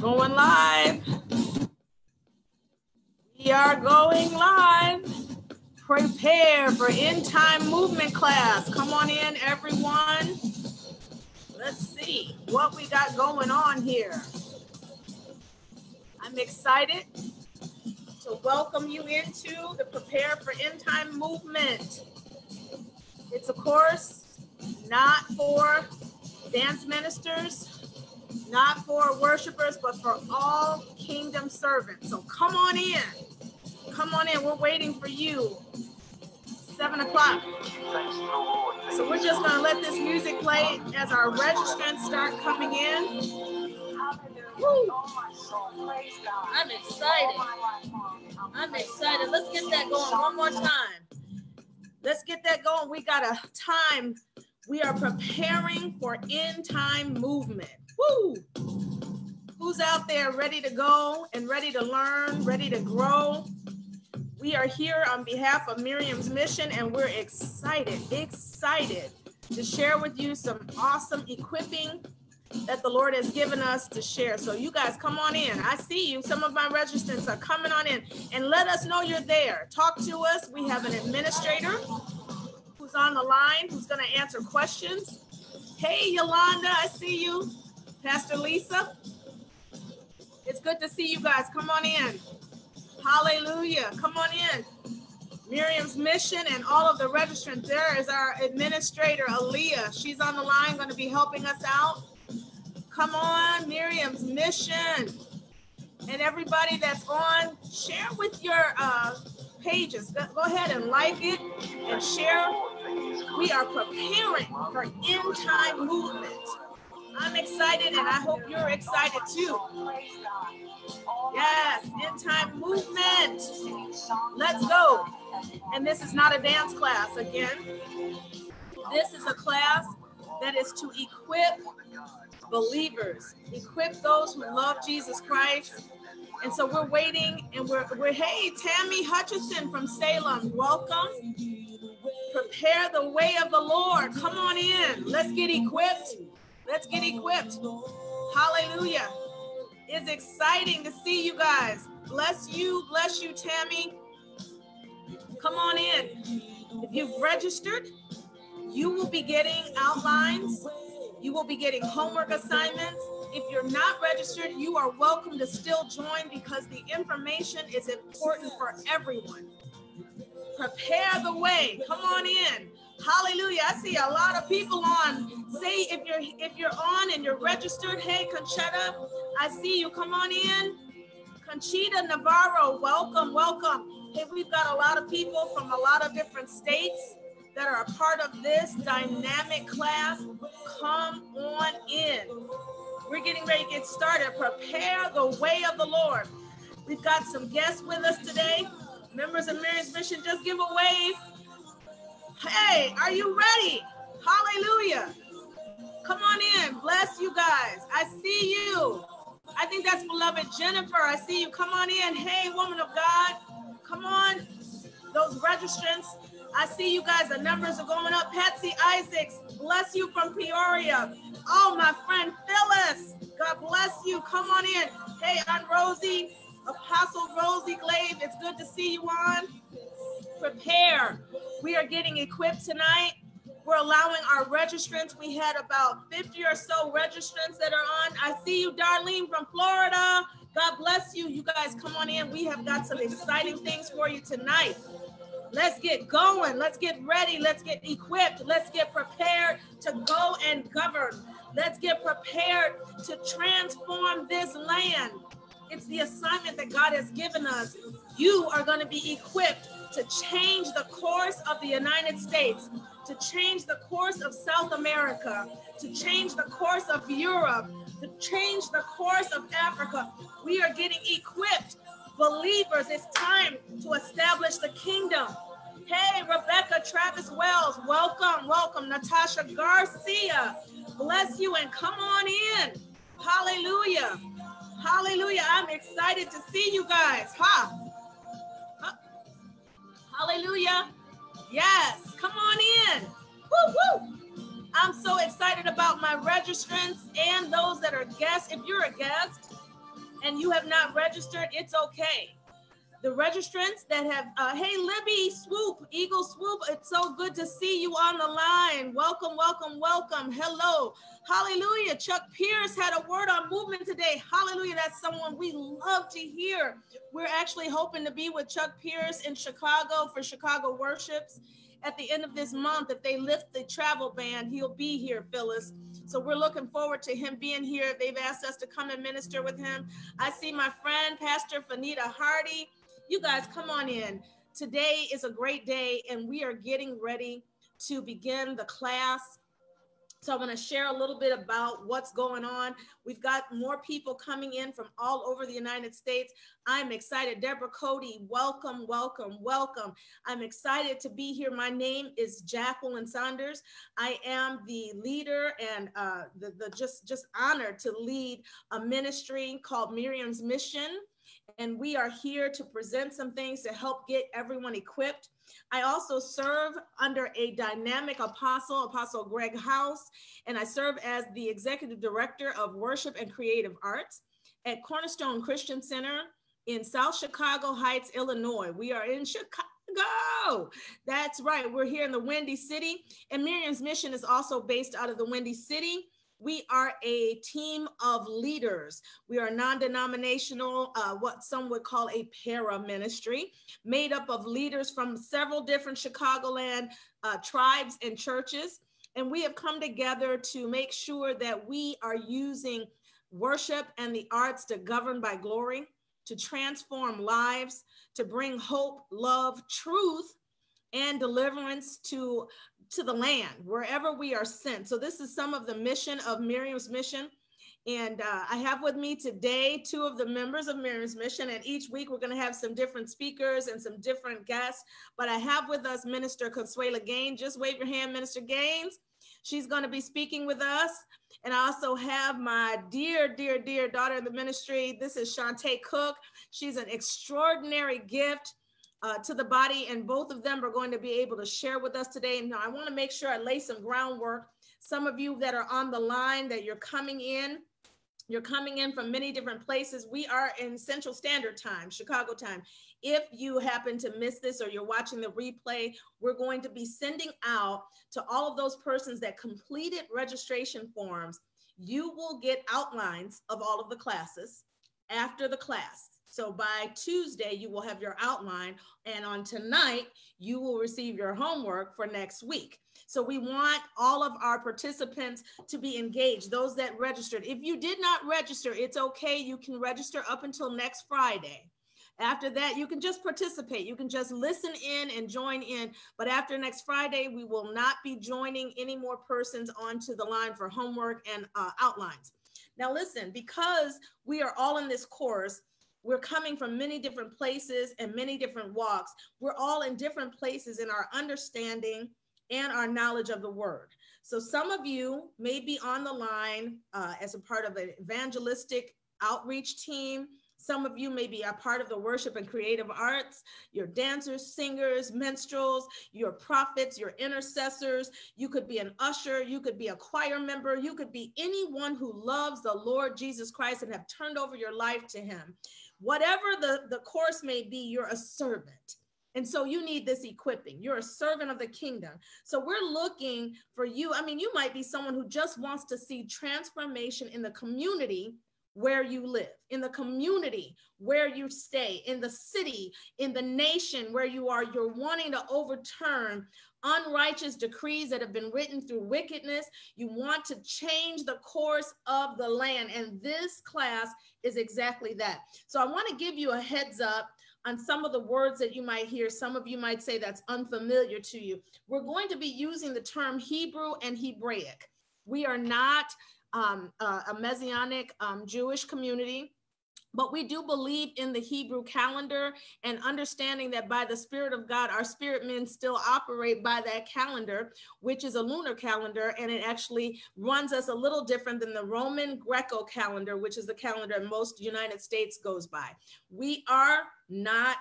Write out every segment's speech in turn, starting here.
Going live. We are going live. Prepare for End Time Movement class. Come on in, everyone. Let's see what we got going on here. I'm excited to welcome you into the Prepare for End Time Movement. It's a course not for dance ministers, not for worshipers, but for all kingdom servants. So come on in. Come on in. We're waiting for you. 7 o'clock. So we're just going to let this music play as our registrants start coming in. Woo. I'm excited. I'm excited. Let's get that going one more time. Let's get that going. We got a time. We are preparing for End Time Movement. Woo! Who's out there ready to go and ready to learn, ready to grow? We are here on behalf of Miriam's Mission, and we're excited to share with you some awesome equipping that the Lord has given us to share. So you guys come on in. I see you. Some of my registrants are coming on in, and let us know you're there. Talk to us. We have an administrator who's on the line, who's going to answer questions. Hey, Yolanda, I see you. Pastor Lisa, it's good to see you guys. Come on in. Hallelujah. Come on in. Miriam's Mission and all of the registrants. There is our administrator, Aaliyah. She's on the line, going to be helping us out. Come on, Miriam's Mission. And everybody that's on, share with your pages. Go ahead and like it and share. We are preparing for End Time Movement. I'm excited, and I hope you're excited too. Yes, End Time Movement. Let's go. And this is not a dance class again. This is a class that is to equip believers, equip those who love Jesus Christ. And so we're waiting, and we're hey, Tammy Hutchison from Salem, welcome. Prepare the way of the Lord. Come on in. Let's get equipped. Let's get equipped. Hallelujah. It's exciting to see you guys. Bless you, Tammy. Come on in. If you've registered, you will be getting outlines. You will be getting homework assignments. If you're not registered, you are welcome to still join because the information is important for everyone. Prepare the way. Come on in. Hallelujah. I see a lot of people on. Say if you're on and you're registered. Hey, Conchetta, I see you. Come on in. Conchita Navarro, welcome, welcome. Hey, we've got a lot of people from a lot of different states that are a part of this dynamic class. Come on in. We're getting ready to get started. Prepare the way of the Lord. We've got some guests with us today. Members of Miriam's Mission, just give a wave. Hey, are you ready? Hallelujah. Come on in. Bless you guys. I see you. I think that's beloved Jennifer. I see you. Come on in. Hey, woman of God. Come on. Those registrants. I see you guys. The numbers are going up. Patsy Isaacs. Bless you from Peoria. Oh, my friend Phyllis. God bless you. Come on in. Hey, Aunt Rosie. Apostle Rosie Glave. It's good to see you on. Prepare. We are getting equipped tonight. We're allowing our registrants. We had about 50 or so registrants that are on. I see you, Darlene from Florida. God bless you. You guys come on in. We have got some exciting things for you tonight. Let's get going. Let's get ready. Let's get equipped. Let's get prepared to go and govern. Let's get prepared to transform this land. It's the assignment that God has given us. You are going to be equipped to change the course of the United States, to change the course of South America, to change the course of Europe, to change the course of Africa. We are getting equipped. Believers, it's time to establish the kingdom. Hey, Rebecca Travis Wells, welcome, welcome. Natasha Garcia, bless you and come on in. Hallelujah. Hallelujah. I'm excited to see you guys. Hallelujah. Yes, come on in. Woo, woo. I'm so excited about my registrants and those that are guests. If you're a guest, and you have not registered, it's okay. The registrants that have, hey, Libby Swoop, Eagle Swoop, it's so good to see you on the line. Welcome, welcome, welcome. Hello. Hallelujah. Chuck Pierce had a word on movement today. Hallelujah. That's someone we love to hear. We're actually hoping to be with Chuck Pierce in Chicago for Chicago Worships at the end of this month. If they lift the travel ban, he'll be here, Phyllis. So we're looking forward to him being here. They've asked us to come and minister with him. I see my friend, Pastor Fanita Hardy. You guys, come on in. Today is a great day, and we are getting ready to begin the class. So I want to share a little bit about what's going on. We've got more people coming in from all over the United States. I'm excited. Deborah Cody, welcome, welcome, welcome. I'm excited to be here. My name is Jacqueline Saunders. I am the leader and just honored to lead a ministry called Miriam's Mission. And we are here to present some things to help get everyone equipped. I also serve under a dynamic apostle, Apostle Greg House, and I serve as the executive director of worship and creative arts at Cornerstone Christian Center in South Chicago Heights, Illinois. We are in Chicago. That's right. We're here in the Windy City, and Miriam's Mission is also based out of the Windy City. We are a team of leaders. We are non-denominational, what some would call a para-ministry, made up of leaders from several different Chicagoland tribes and churches. And we have come together to make sure that we are using worship and the arts to govern by glory, to transform lives, to bring hope, love, truth, and deliverance to the land, wherever we are sent. So this is some of the mission of Miriam's Mission. And I have with me today 2 of the members of Miriam's Mission. And each week we're going to have some different speakers and some different guests. But I have with us Minister Consuela Gaines. Just wave your hand, Minister Gaines. She's going to be speaking with us. And I also have my dear, dear, dear daughter in the ministry. This is Shantae Cook. She's an extraordinary gift to the body, and both of them are going to be able to share with us today. And now I want to make sure I lay some groundwork. Some of you that are on the line, that you're coming in from many different places. We are in Central Standard Time, Chicago time. If you happen to miss this or you're watching the replay, we're going to be sending out to all of those persons that completed registration forms. You will get outlines of all of the classes after the class. So by Tuesday, you will have your outline, and on tonight, you will receive your homework for next week. So we want all of our participants to be engaged, those that registered. If you did not register, it's okay. You can register up until next Friday. After that, you can just participate. You can just listen in and join in. But after next Friday, we will not be joining any more persons onto the line for homework and outlines. Now listen, because we are all in this course, we're coming from many different places and many different walks. We're all in different places in our understanding and our knowledge of the word. So some of you may be on the line as a part of an evangelistic outreach team. Some of you may be a part of the worship and creative arts. You're dancers, singers, minstrels, you're prophets, you're intercessors. You could be an usher. You could be a choir member. You could be anyone who loves the Lord Jesus Christ and have turned over your life to him. Whatever the course may be, you're a servant. And so you need this equipping. You're a servant of the kingdom. So we're looking for you. I mean, you might be someone who just wants to see transformation in the community where you live, in the community where you stay, in the city, in the nation where you are. You're wanting to overturn unrighteous decrees that have been written through wickedness. You want to change the course of the land. And this class is exactly that. So I want to give you a heads up on some of the words that you might hear. Some of you might say that's unfamiliar to you. We're going to be using the term Hebrew and Hebraic. We are not a Messianic Jewish community, but we do believe in the Hebrew calendar and understanding that by the Spirit of God, our spirit men still operate by that calendar, which is a lunar calendar, and it actually runs us a little different than the Roman Greco calendar, which is the calendar most United States goes by. We are not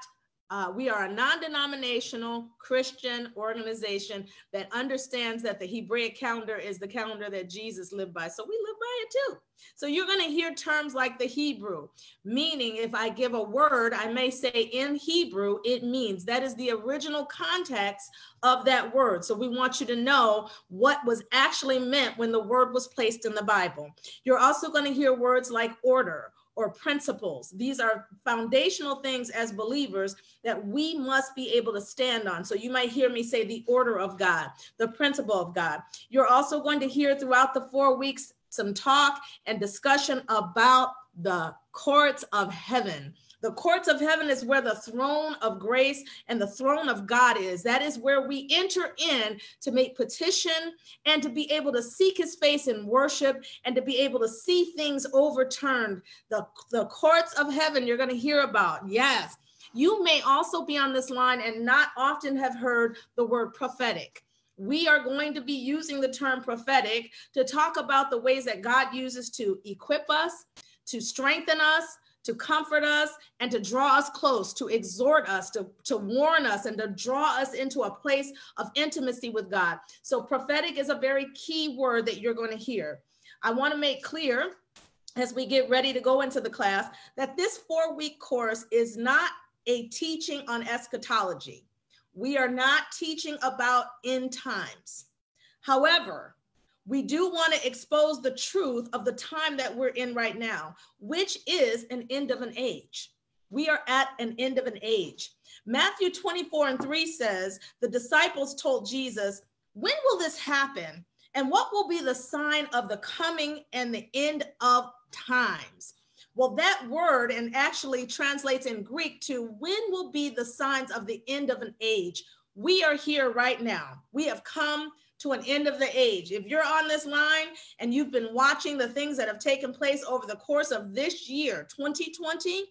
We are a non-denominational Christian organization that understands that the Hebraic calendar is the calendar that Jesus lived by. So we live by it too. So you're going to hear terms like the Hebrew, meaning if I give a word, I may say in Hebrew, it means. That is the original context of that word. So we want you to know what was actually meant when the word was placed in the Bible. You're also going to hear words like order or principles. These are foundational things as believers that we must be able to stand on. So you might hear me say the order of God, the principle of God. You're also going to hear throughout the 4 weeks some talk and discussion about the courts of heaven. The courts of heaven is where the throne of grace and the throne of God is. That is where we enter in to make petition and to be able to seek his face in worship and to be able to see things overturned. The courts of heaven you're going to hear about. Yes. You may also be on this line and not often have heard the word prophetic. We are going to be using the term prophetic to talk about the ways that God uses to equip us, to strengthen us, to comfort us, and to draw us close, to exhort us, to warn us, and to draw us into a place of intimacy with God. So prophetic is a very key word that you're going to hear. I want to make clear as we get ready to go into the class that this 4-week course is not a teaching on eschatology. We are not teaching about end times. However, we do want to expose the truth of the time that we're in right now, which is an end of an age. We are at an end of an age. Matthew 24:3 says, the disciples told Jesus, when will this happen? And what will be the sign of the coming and the end of times? Well, that word and actually translates in Greek to when will be the signs of the end of an age? We are here right now. We have come to an end of the age. If you're on this line and you've been watching the things that have taken place over the course of this year, 2020,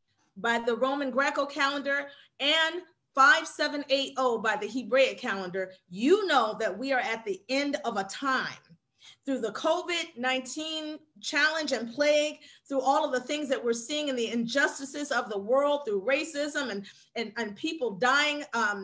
by the Roman Greco calendar and 5780 by the Hebraic calendar, you know that we are at the end of a time. Through the COVID-19 challenge and plague, through all of the things that we're seeing in the injustices of the world, through racism and people dying,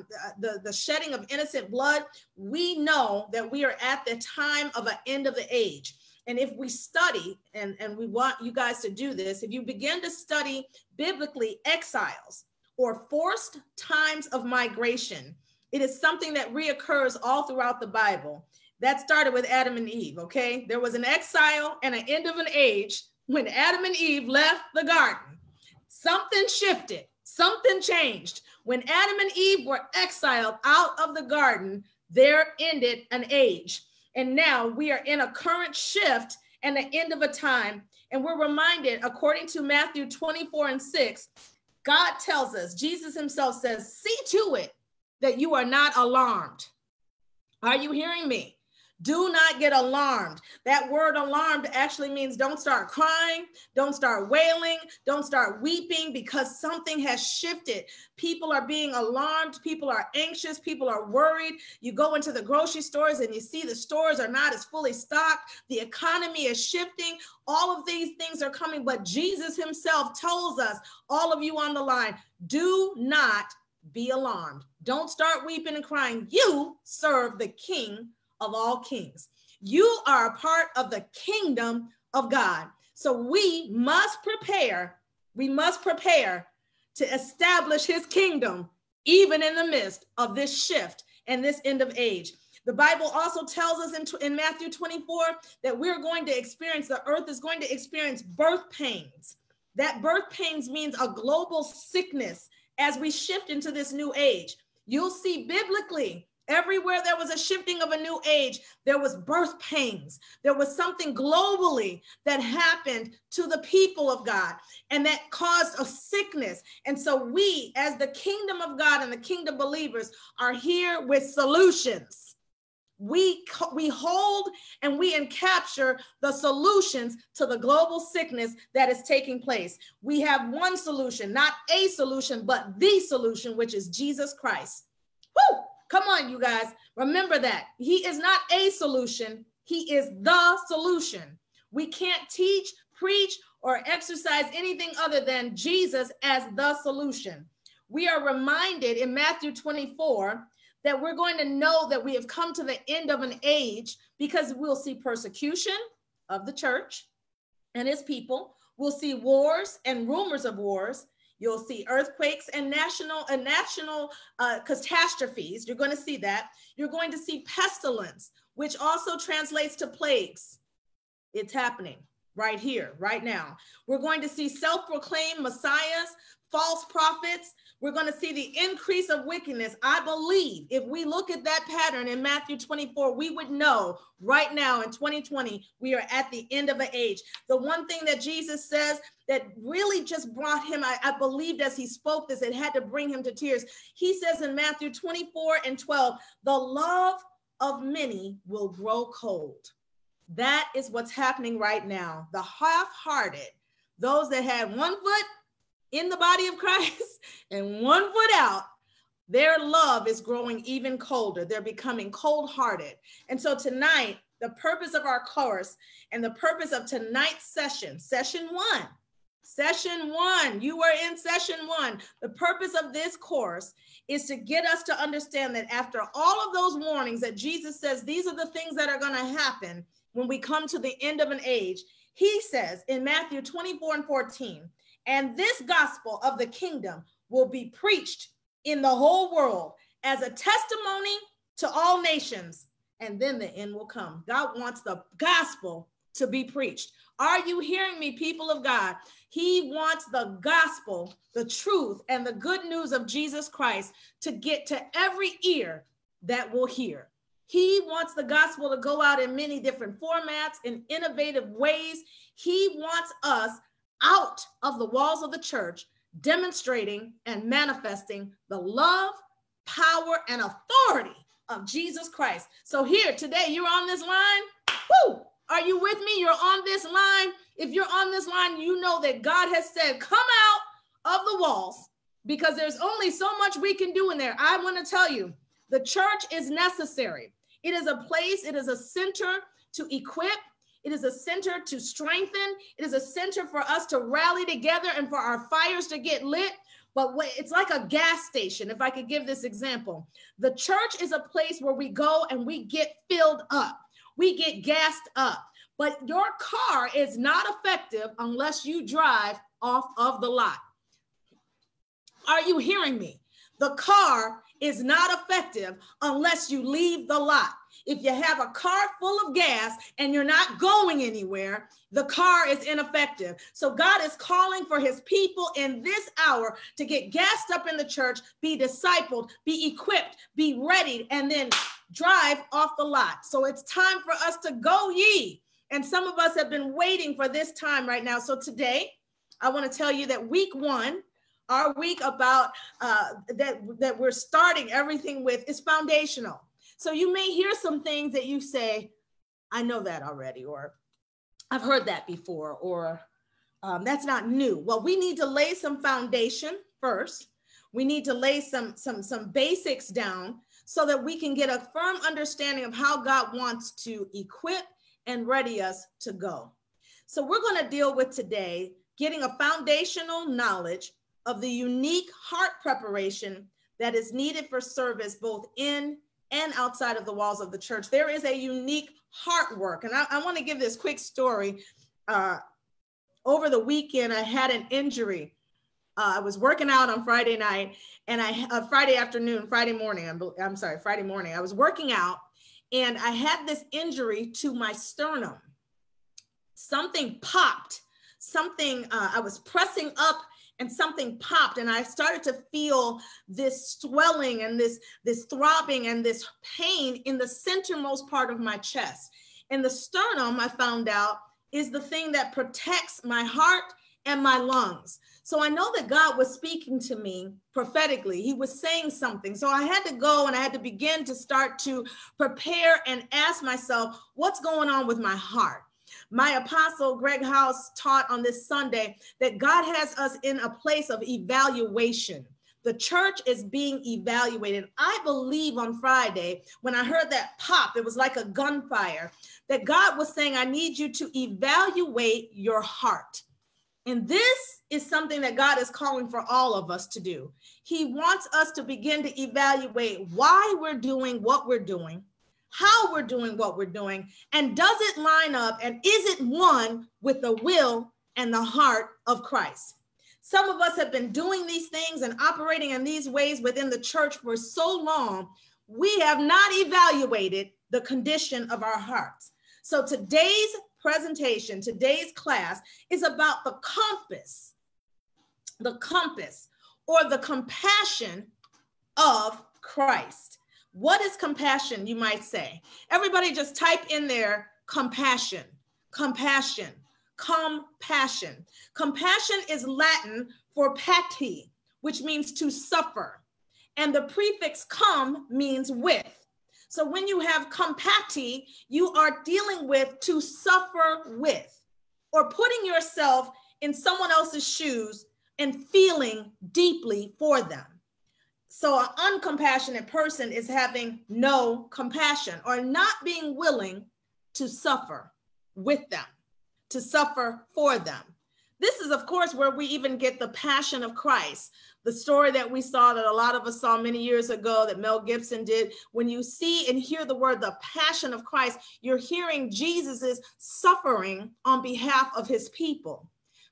the shedding of innocent blood, we know that we are at the time of an end of the age. And if we study, and we want you guys to do this, if you begin to study biblically exiles or forced times of migration, it is something that reoccurs all throughout the Bible. That started with Adam and Eve, okay? There was an exile and an end of an age when Adam and Eve left the garden. Something shifted, something changed. When Adam and Eve were exiled out of the garden, there ended an age. And now we are in a current shift and the end of a time. And we're reminded, according to Matthew 24:6, God tells us, Jesus himself says, see to it that you are not alarmed. Are you hearing me? Do not get alarmed. That word alarmed actually means don't start crying, don't start wailing, don't start weeping because something has shifted. People are being alarmed. People are anxious. People are worried. You go into the grocery stores and you see the stores are not as fully stocked. The economy is shifting. All of these things are coming, but Jesus himself tells us, all of you on the line, do not be alarmed. Don't start weeping and crying. You serve the King of all kings. You are a part of the kingdom of God. So we must prepare to establish his kingdom, even in the midst of this shift and this end of age. The Bible also tells us in Matthew 24 that we're going to experience, the earth is going to experience birth pains. That birth pains means a global sickness as we shift into this new age. You'll see biblically, everywhere there was a shifting of a new age, there was birth pains. There was something globally that happened to the people of God and that caused a sickness. And so we, as the kingdom of God and the kingdom believers, are here with solutions. We hold and we capture the solutions to the global sickness that is taking place. We have one solution, not a solution, but the solution, which is Jesus Christ. Woo! Come on, you guys. Remember that. He is not a solution. He is the solution. We can't teach, preach, or exercise anything other than Jesus as the solution. we are reminded in Matthew 24 that we're going to know that we have come to the end of an age, because we'll see persecution of the church and his people. We'll see wars and rumors of wars. You'll see earthquakes and national catastrophes. You're going to see that. You're going to see pestilence, which also translates to plagues. It's happening right here, right now. We're going to see self-proclaimed messiahs, false prophets. We're going to see the increase of wickedness. I believe if we look at that pattern in Matthew 24, we would know right now in 2020, we are at the end of an age. The one thing that Jesus says that really just brought him, I believed as he spoke this, it had to bring him to tears. He says in Matthew 24:12, the love of many will grow cold. That is what's happening right now. The half-hearted, those that had one foot in the body of Christ and one foot out, their love is growing even colder. They're becoming cold-hearted. And so tonight, the purpose of our course and the purpose of tonight's session one, you were in session one. The purpose of this course is to get us to understand that after all of those warnings that Jesus says, these are the things that are going to happen when we come to the end of an age. He says in Matthew 24:14, and this gospel of the kingdom will be preached in the whole world as a testimony to all nations, and then the end will come. God wants the gospel to be preached. Are you hearing me, people of God? He wants the gospel, the truth, and the good news of Jesus Christ to get to every ear that will hear. He wants the gospel to go out in many different formats, in innovative ways. He wants us out of the walls of the church, demonstrating and manifesting the love, power, and authority of Jesus Christ. So here today, you're on this line. Woo! Are you with me? You're on this line. If you're on this line, you know that God has said, come out of the walls, because there's only so much we can do in there. I want to tell you, the church is necessary. It is a place, it is a center to equip. It is a center to strengthen. It is a center for us to rally together and for our fires to get lit. But it's like a gas station, if I could give this example. The church is a place where we go and we get filled up. We get gassed up. But your car is not effective unless you drive off of the lot. Are you hearing me? The car is not effective unless you leave the lot. If you have a car full of gas and you're not going anywhere, the car is ineffective. So God is calling for his people in this hour to get gassed up in the church, be discipled, be equipped, be ready, and then drive off the lot. So it's time for us to go ye. And some of us have been waiting for this time right now. So today, I want to tell you that week one, our week about that we're starting everything with is foundational. So you may hear some things that you say, I know that already, or I've heard that before, or that's not new. Well, we need to lay some foundation first. We need to lay some basics down so that we can get a firm understanding of how God wants to equip and ready us to go. So we're going to deal with today getting a foundational knowledge of the unique heart preparation that is needed for service both in and outside of the walls of the church. There is a unique heart work. And I want to give this quick story. Over the weekend, I had an injury. I was working out on Friday night and Friday morning, I was working out and I had this injury to my sternum. Something popped, I was pressing up and something popped and I started to feel this swelling and this throbbing and this pain in the centermost part of my chest. And the sternum, I found out, is the thing that protects my heart and my lungs. So I know that God was speaking to me prophetically. He was saying something. So I had to go and I had to begin to start to prepare and ask myself, what's going on with my heart? My apostle, Greg House, taught on this Sunday that God has us in a place of evaluation. The church is being evaluated. I believe on Friday, when I heard that pop, it was like a gunfire, that God was saying, I need you to evaluate your heart. And this is something that God is calling for all of us to do. He wants us to begin to evaluate why we're doing what we're doing, how we're doing what we're doing, and does it line up and is it one with the will and the heart of Christ? Some of us have been doing these things and operating in these ways within the church for so long, we have not evaluated the condition of our hearts. So today's presentation, today's class is about the compass or the compassion of Christ. What is compassion, you might say? Everybody just type in there, compassion, compassion, compassion. Compassion is Latin for pati, which means to suffer. And the prefix cum means with. So when you have compati, you are dealing with to suffer with, or putting yourself in someone else's shoes and feeling deeply for them. So an uncompassionate person is having no compassion or not being willing to suffer with them, to suffer for them. This is, of course, where we even get the passion of Christ, the story that we saw, that a lot of us saw many years ago, that Mel Gibson did. When you see and hear the word, the passion of Christ, you're hearing Jesus's suffering on behalf of his people.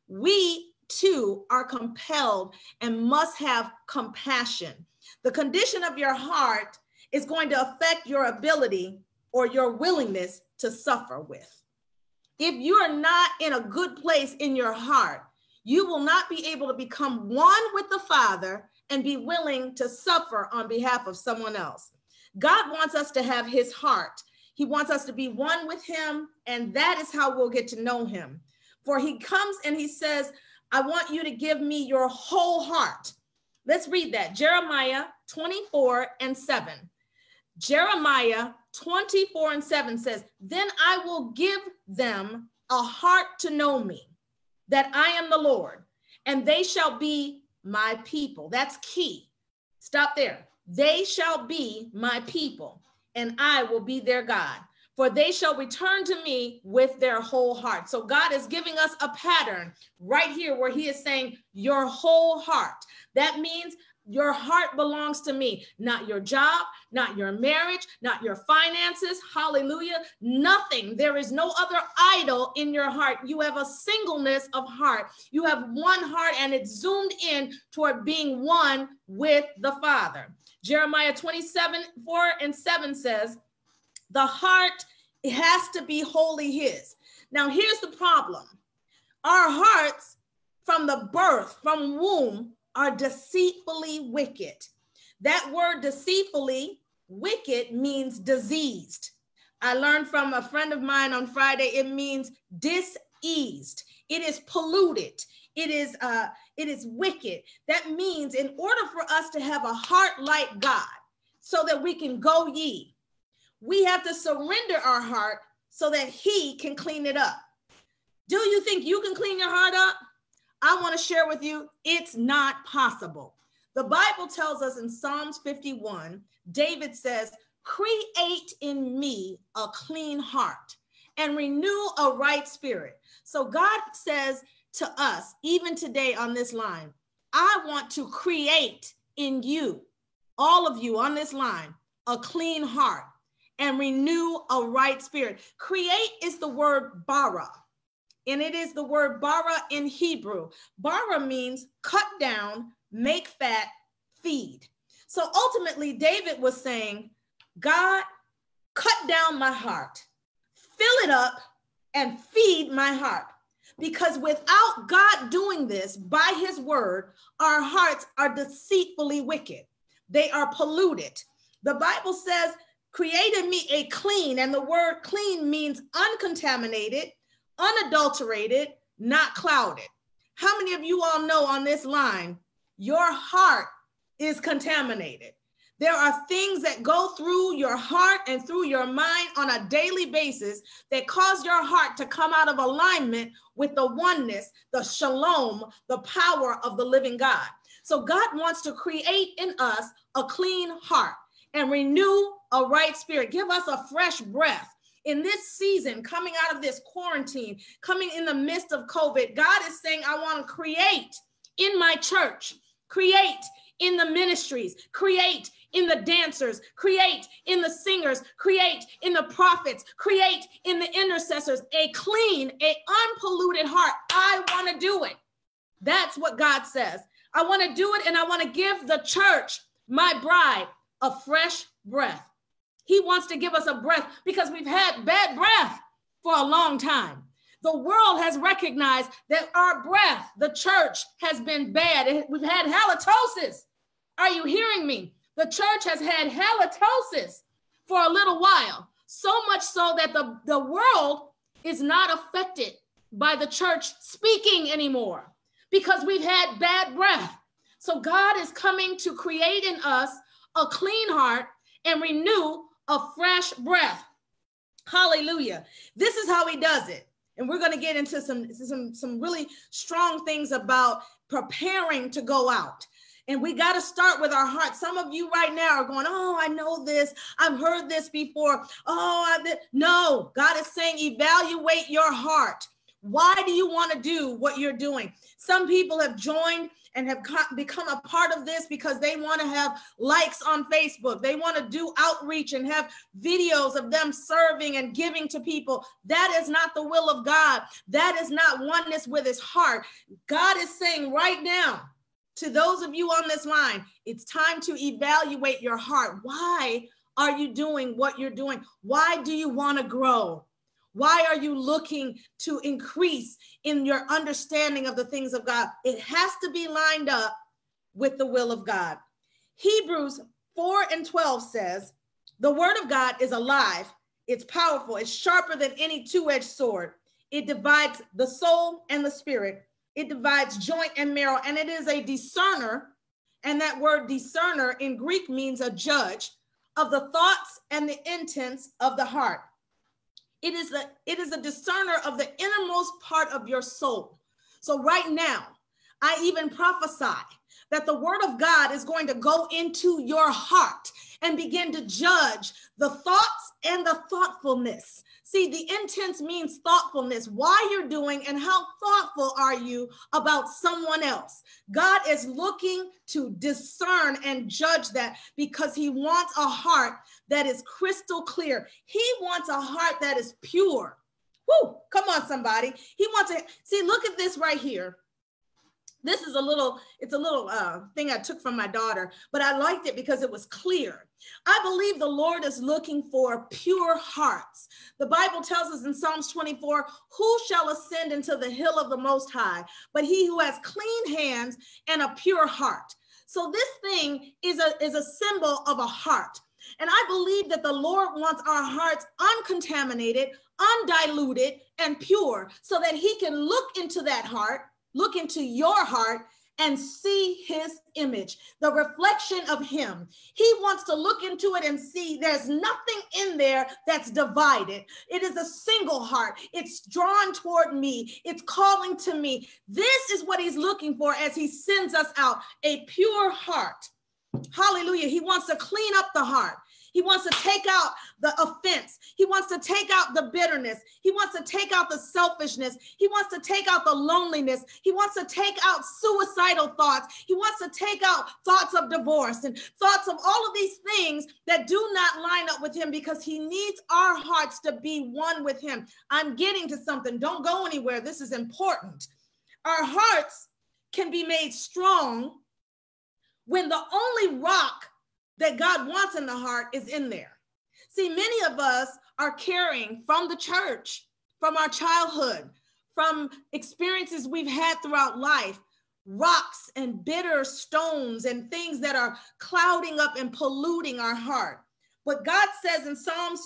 We too are compelled and must have compassion. The condition of your heart is going to affect your ability or your willingness to suffer with. If you are not in a good place in your heart, you will not be able to become one with the Father and be willing to suffer on behalf of someone else. God wants us to have his heart. He wants us to be one with him, and that is how we'll get to know him. For he comes and he says, I want you to give me your whole heart. Let's read that. Jeremiah 24:7. Jeremiah 24:7 says, then I will give them a heart to know me, that I am the Lord, and they shall be my people. That's key. Stop there. They shall be my people, and I will be their God. For they shall return to me with their whole heart. So God is giving us a pattern right here where he is saying your whole heart. That means your heart belongs to me, not your job, not your marriage, not your finances. Hallelujah. Nothing. There is no other idol in your heart. You have a singleness of heart. You have one heart, and it's zoomed in toward being one with the Father. Jeremiah 27:4-7 says, the heart, it has to be wholly his. Now, here's the problem. Our hearts from the birth, from womb, are deceitfully wicked. That word deceitfully wicked means diseased. I learned from a friend of mine on Friday, it means diseased. It is polluted. It is wicked. That means in order for us to have a heart like God, so that we can go ye, we have to surrender our heart so that he can clean it up. Do you think you can clean your heart up? I want to share with you, it's not possible. The Bible tells us in Psalms 51, David says, create in me a clean heart and renew a right spirit. So God says to us, even today on this line, I want to create in you, all of you on this line, a clean heart and renew a right spirit. Create is the word bara. And it is the word bara in Hebrew. Bara means cut down, make fat, feed. So ultimately, David was saying, God, cut down my heart, fill it up, and feed my heart. Because without God doing this by his word, our hearts are deceitfully wicked. They are polluted. The Bible says, create in me a clean, and the word clean means uncontaminated, unadulterated, not clouded. How many of you all know on this line, your heart is contaminated? There are things that go through your heart and through your mind on a daily basis that cause your heart to come out of alignment with the oneness, the shalom, the power of the living God. So God wants to create in us a clean heart and renew a right spirit. Give us a fresh breath. In this season, coming out of this quarantine, coming in the midst of COVID, God is saying, I want to create in my church, create in the ministries, create in the dancers, create in the singers, create in the prophets, create in the intercessors, a clean, a unpolluted heart. I want to do it. That's what God says. I want to do it, and I want to give the church, my bride, a fresh breath. He wants to give us a breath because we've had bad breath for a long time. The world has recognized that our breath, the church, has been bad. We've had halitosis. Are you hearing me? The church has had halitosis for a little while, so much so that the world is not affected by the church speaking anymore because we've had bad breath. So God is coming to create in us a clean heart and renew a fresh breath. Hallelujah. This is how he does it. And we're going to get into some really strong things about preparing to go out. And we got to start with our heart. Some of you right now are going, oh, I know this. I've heard this before. No, God is saying, evaluate your heart. Why do you want to do what you're doing? Some people have joined and have become a part of this because they want to have likes on Facebook. They want to do outreach and have videos of them serving and giving to people. That is not the will of God. That is not oneness with his heart. God is saying right now, to those of you on this line, it's time to evaluate your heart. Why are you doing what you're doing? Why do you want to grow? Why are you looking to increase in your understanding of the things of God? It has to be lined up with the will of God. Hebrews 4:12 says, the word of God is alive. It's powerful. It's sharper than any two-edged sword. It divides the soul and the spirit. It divides joint and marrow, and it is a discerner. And that word discerner in Greek means a judge of the thoughts and the intents of the heart. It is a discerner of the innermost part of your soul. So right now, I even prophesy that the word of God is going to go into your heart and begin to judge the thoughts and the thoughtfulness. See, the intents means thoughtfulness, why you're doing and how thoughtful are you about someone else. God is looking to discern and judge that because he wants a heart that is crystal clear. He wants a heart that is pure. Woo, come on, somebody. He wants to see, look at this right here. This is a little thing I took from my daughter, but I liked it because it was clear. I believe the Lord is looking for pure hearts. The Bible tells us in Psalms 24, who shall ascend into the hill of the Most High, but he who has clean hands and a pure heart. So this thing is a symbol of a heart. And I believe that the Lord wants our hearts uncontaminated, undiluted, and pure so that he can look into that heart, look into your heart and see his image, the reflection of him. He wants to look into it and see there's nothing in there that's divided. It is a single heart. It's drawn toward me. It's calling to me. This is what he's looking for as he sends us out, a pure heart. Hallelujah. He wants to clean up the heart. He wants to take out the offense. He wants to take out the bitterness. He wants to take out the selfishness. He wants to take out the loneliness. He wants to take out suicidal thoughts. He wants to take out thoughts of divorce and thoughts of all of these things that do not line up with him because he needs our hearts to be one with him. I'm getting to something. Don't go anywhere. This is important. Our hearts can be made strong when the only rock that God wants in the heart is in there. See, many of us are carrying from the church, from our childhood, from experiences we've had throughout life, rocks and bitter stones and things that are clouding up and polluting our heart. But God says in Psalms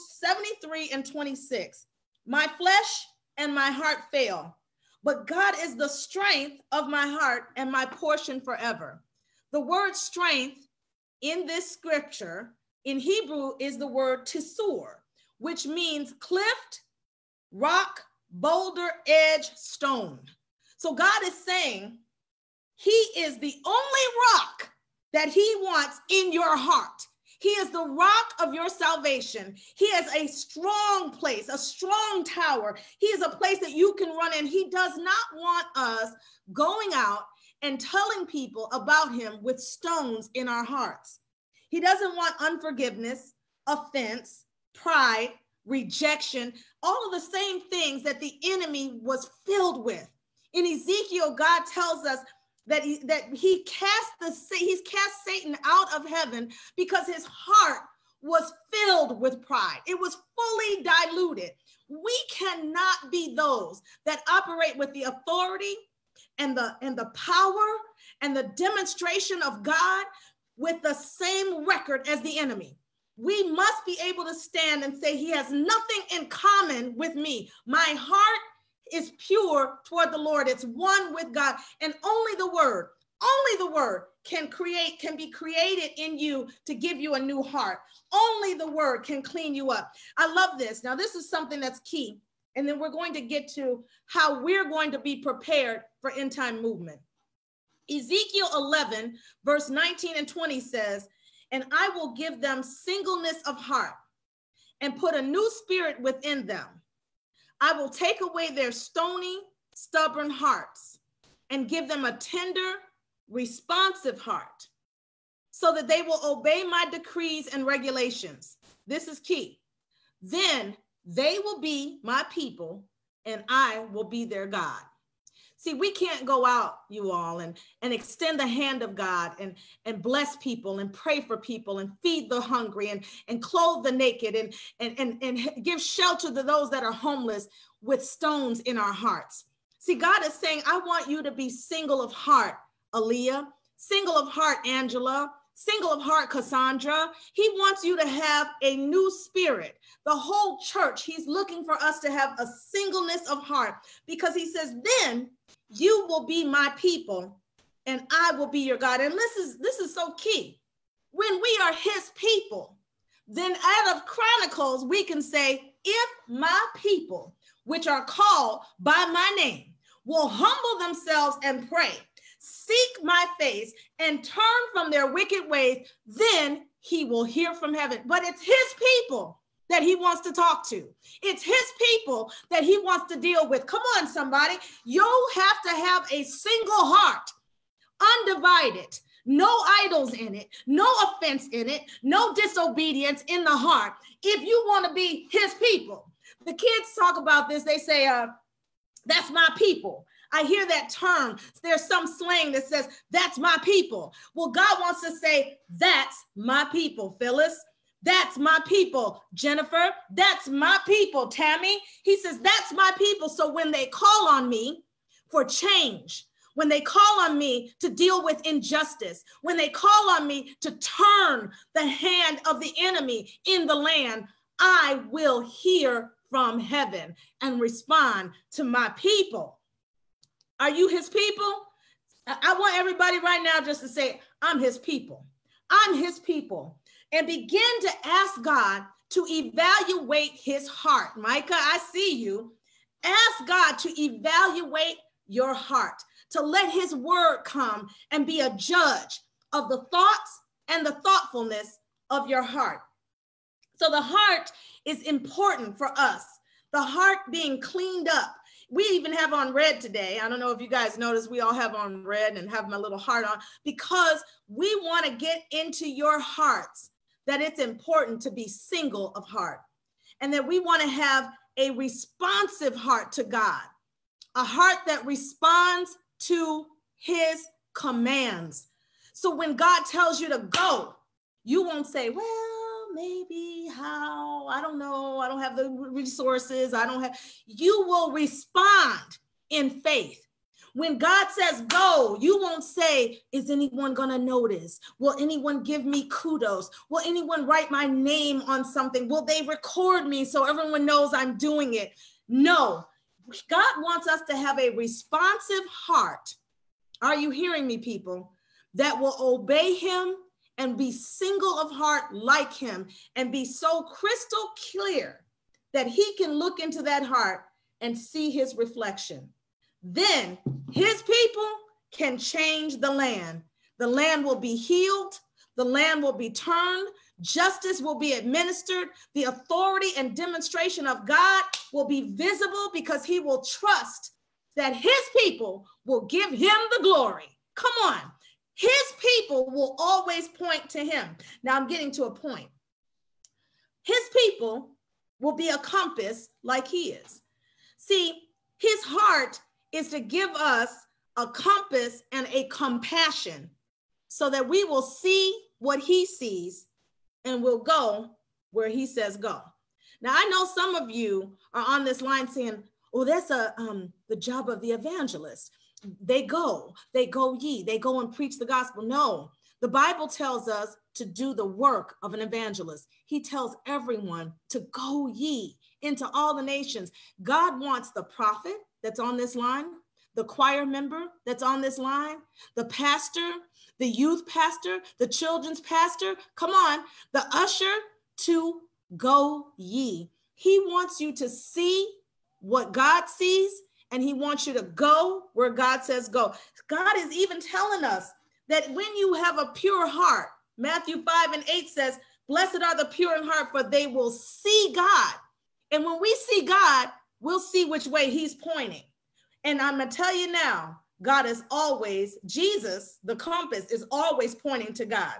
73:26, my flesh and my heart fail, but God is the strength of my heart and my portion forever. The word strength in this scripture in Hebrew is the word tisur, which means cliff, rock, boulder, edge, stone. So God is saying he is the only rock that he wants in your heart. He is the rock of your salvation. He is a strong place, a strong tower. He is a place that you can run in. He does not want us going out and telling people about him with stones in our hearts. He doesn't want unforgiveness, offense, pride, rejection, all of the same things that the enemy was filled with. In Ezekiel, God tells us that he's cast Satan out of heaven because his heart was filled with pride. It was fully diluted. We cannot be those that operate with the authority and the power and the demonstration of God with the same record as the enemy. We must be able to stand and say, he has nothing in common with me. My heart is pure toward the Lord. It's one with God. And only the word can be created in you to give you a new heart. Only the word can clean you up. I love this. Now, this is something that's key. And then we're going to get to how we're going to be prepared for end time movement. Ezekiel 11, verse 19 and 20 says, and I will give them singleness of heart and put a new spirit within them. I will take away their stony, stubborn hearts and give them a tender, responsive heart so that they will obey my decrees and regulations. This is key. Then they will be my people and I will be their God. See, we can't go out, you all, and extend the hand of God and bless people and pray for people and feed the hungry and clothe the naked and give shelter to those that are homeless with stones in our hearts. See, God is saying, I want you to be single of heart, Aaliyah, single of heart, Angela, single of heart, Cassandra. He wants you to have a new spirit. The whole church, he's looking for us to have a singleness of heart because he says, then you will be my people and I will be your God. And this is so key. When we are his people, then out of Chronicles, we can say, if my people, which are called by my name, will humble themselves and pray, seek my face and turn from their wicked ways, then he will hear from heaven. But it's his people that he wants to talk to. It's his people that he wants to deal with. Come on, somebody. You have to have a single heart, undivided, no idols in it, no offense in it, no disobedience in the heart. If you want to be his people, the kids talk about this. They say, that's my people. I hear that term. There's some slang that says, that's my people. Well, God wants to say, that's my people, Phyllis. That's my people, Jennifer. That's my people, Tammy. He says, that's my people. So when they call on me for change, when they call on me to deal with injustice, when they call on me to turn the hand of the enemy in the land, I will hear from heaven and respond to my people. Are you his people? I want everybody right now just to say, I'm his people. I'm his people. And begin to ask God to evaluate his heart. Micah, I see you. Ask God to evaluate your heart, to let his word come and be a judge of the thoughts and the thoughtfulness of your heart. So the heart is important for us. The heart being cleaned up. We even have on red today. I don't know if you guys noticed, we all have on red and have my little heart on, because we want to get into your hearts that it's important to be single of heart, and that we want to have a responsive heart to God, a heart that responds to his commands. So when God tells you to go, you won't say, well, maybe, how, I don't know, I don't have the resources, you will respond in faith. When God says go, you won't say, is anyone gonna notice? Will anyone give me kudos? Will anyone write my name on something? Will they record me so everyone knows I'm doing it? No, God wants us to have a responsive heart. Are you hearing me, people? That will obey him and be single of heart like him and be so crystal clear that he can look into that heart and see his reflection. Then his people can change the land. The land will be healed. The land will be turned Justice will be administered. The authority and demonstration of God will be visible because he will trust that his people will give him the glory. Come on. His people will always point to him. Now I'm getting to a point. His people will be a compass like he is. See, his heart is to give us a compass and a compassion so that we will see what he sees and will go where he says go. Now, I know some of you are on this line saying, oh, that's the job of the evangelist. They go ye, they go and preach the gospel. No, the Bible tells us to do the work of an evangelist. He tells everyone to go ye into all the nations. God wants the prophet that's on this line, the choir member that's on this line, the pastor, the youth pastor, the children's pastor, come on, the usher, to go ye. He wants you to see what God sees, and he wants you to go where God says go. God is even telling us that when you have a pure heart, Matthew 5:8 says, blessed are the pure in heart, for they will see God. And when we see God, we'll see which way he's pointing. And I'm going to tell you now, God is always, Jesus, the compass, is always pointing to God.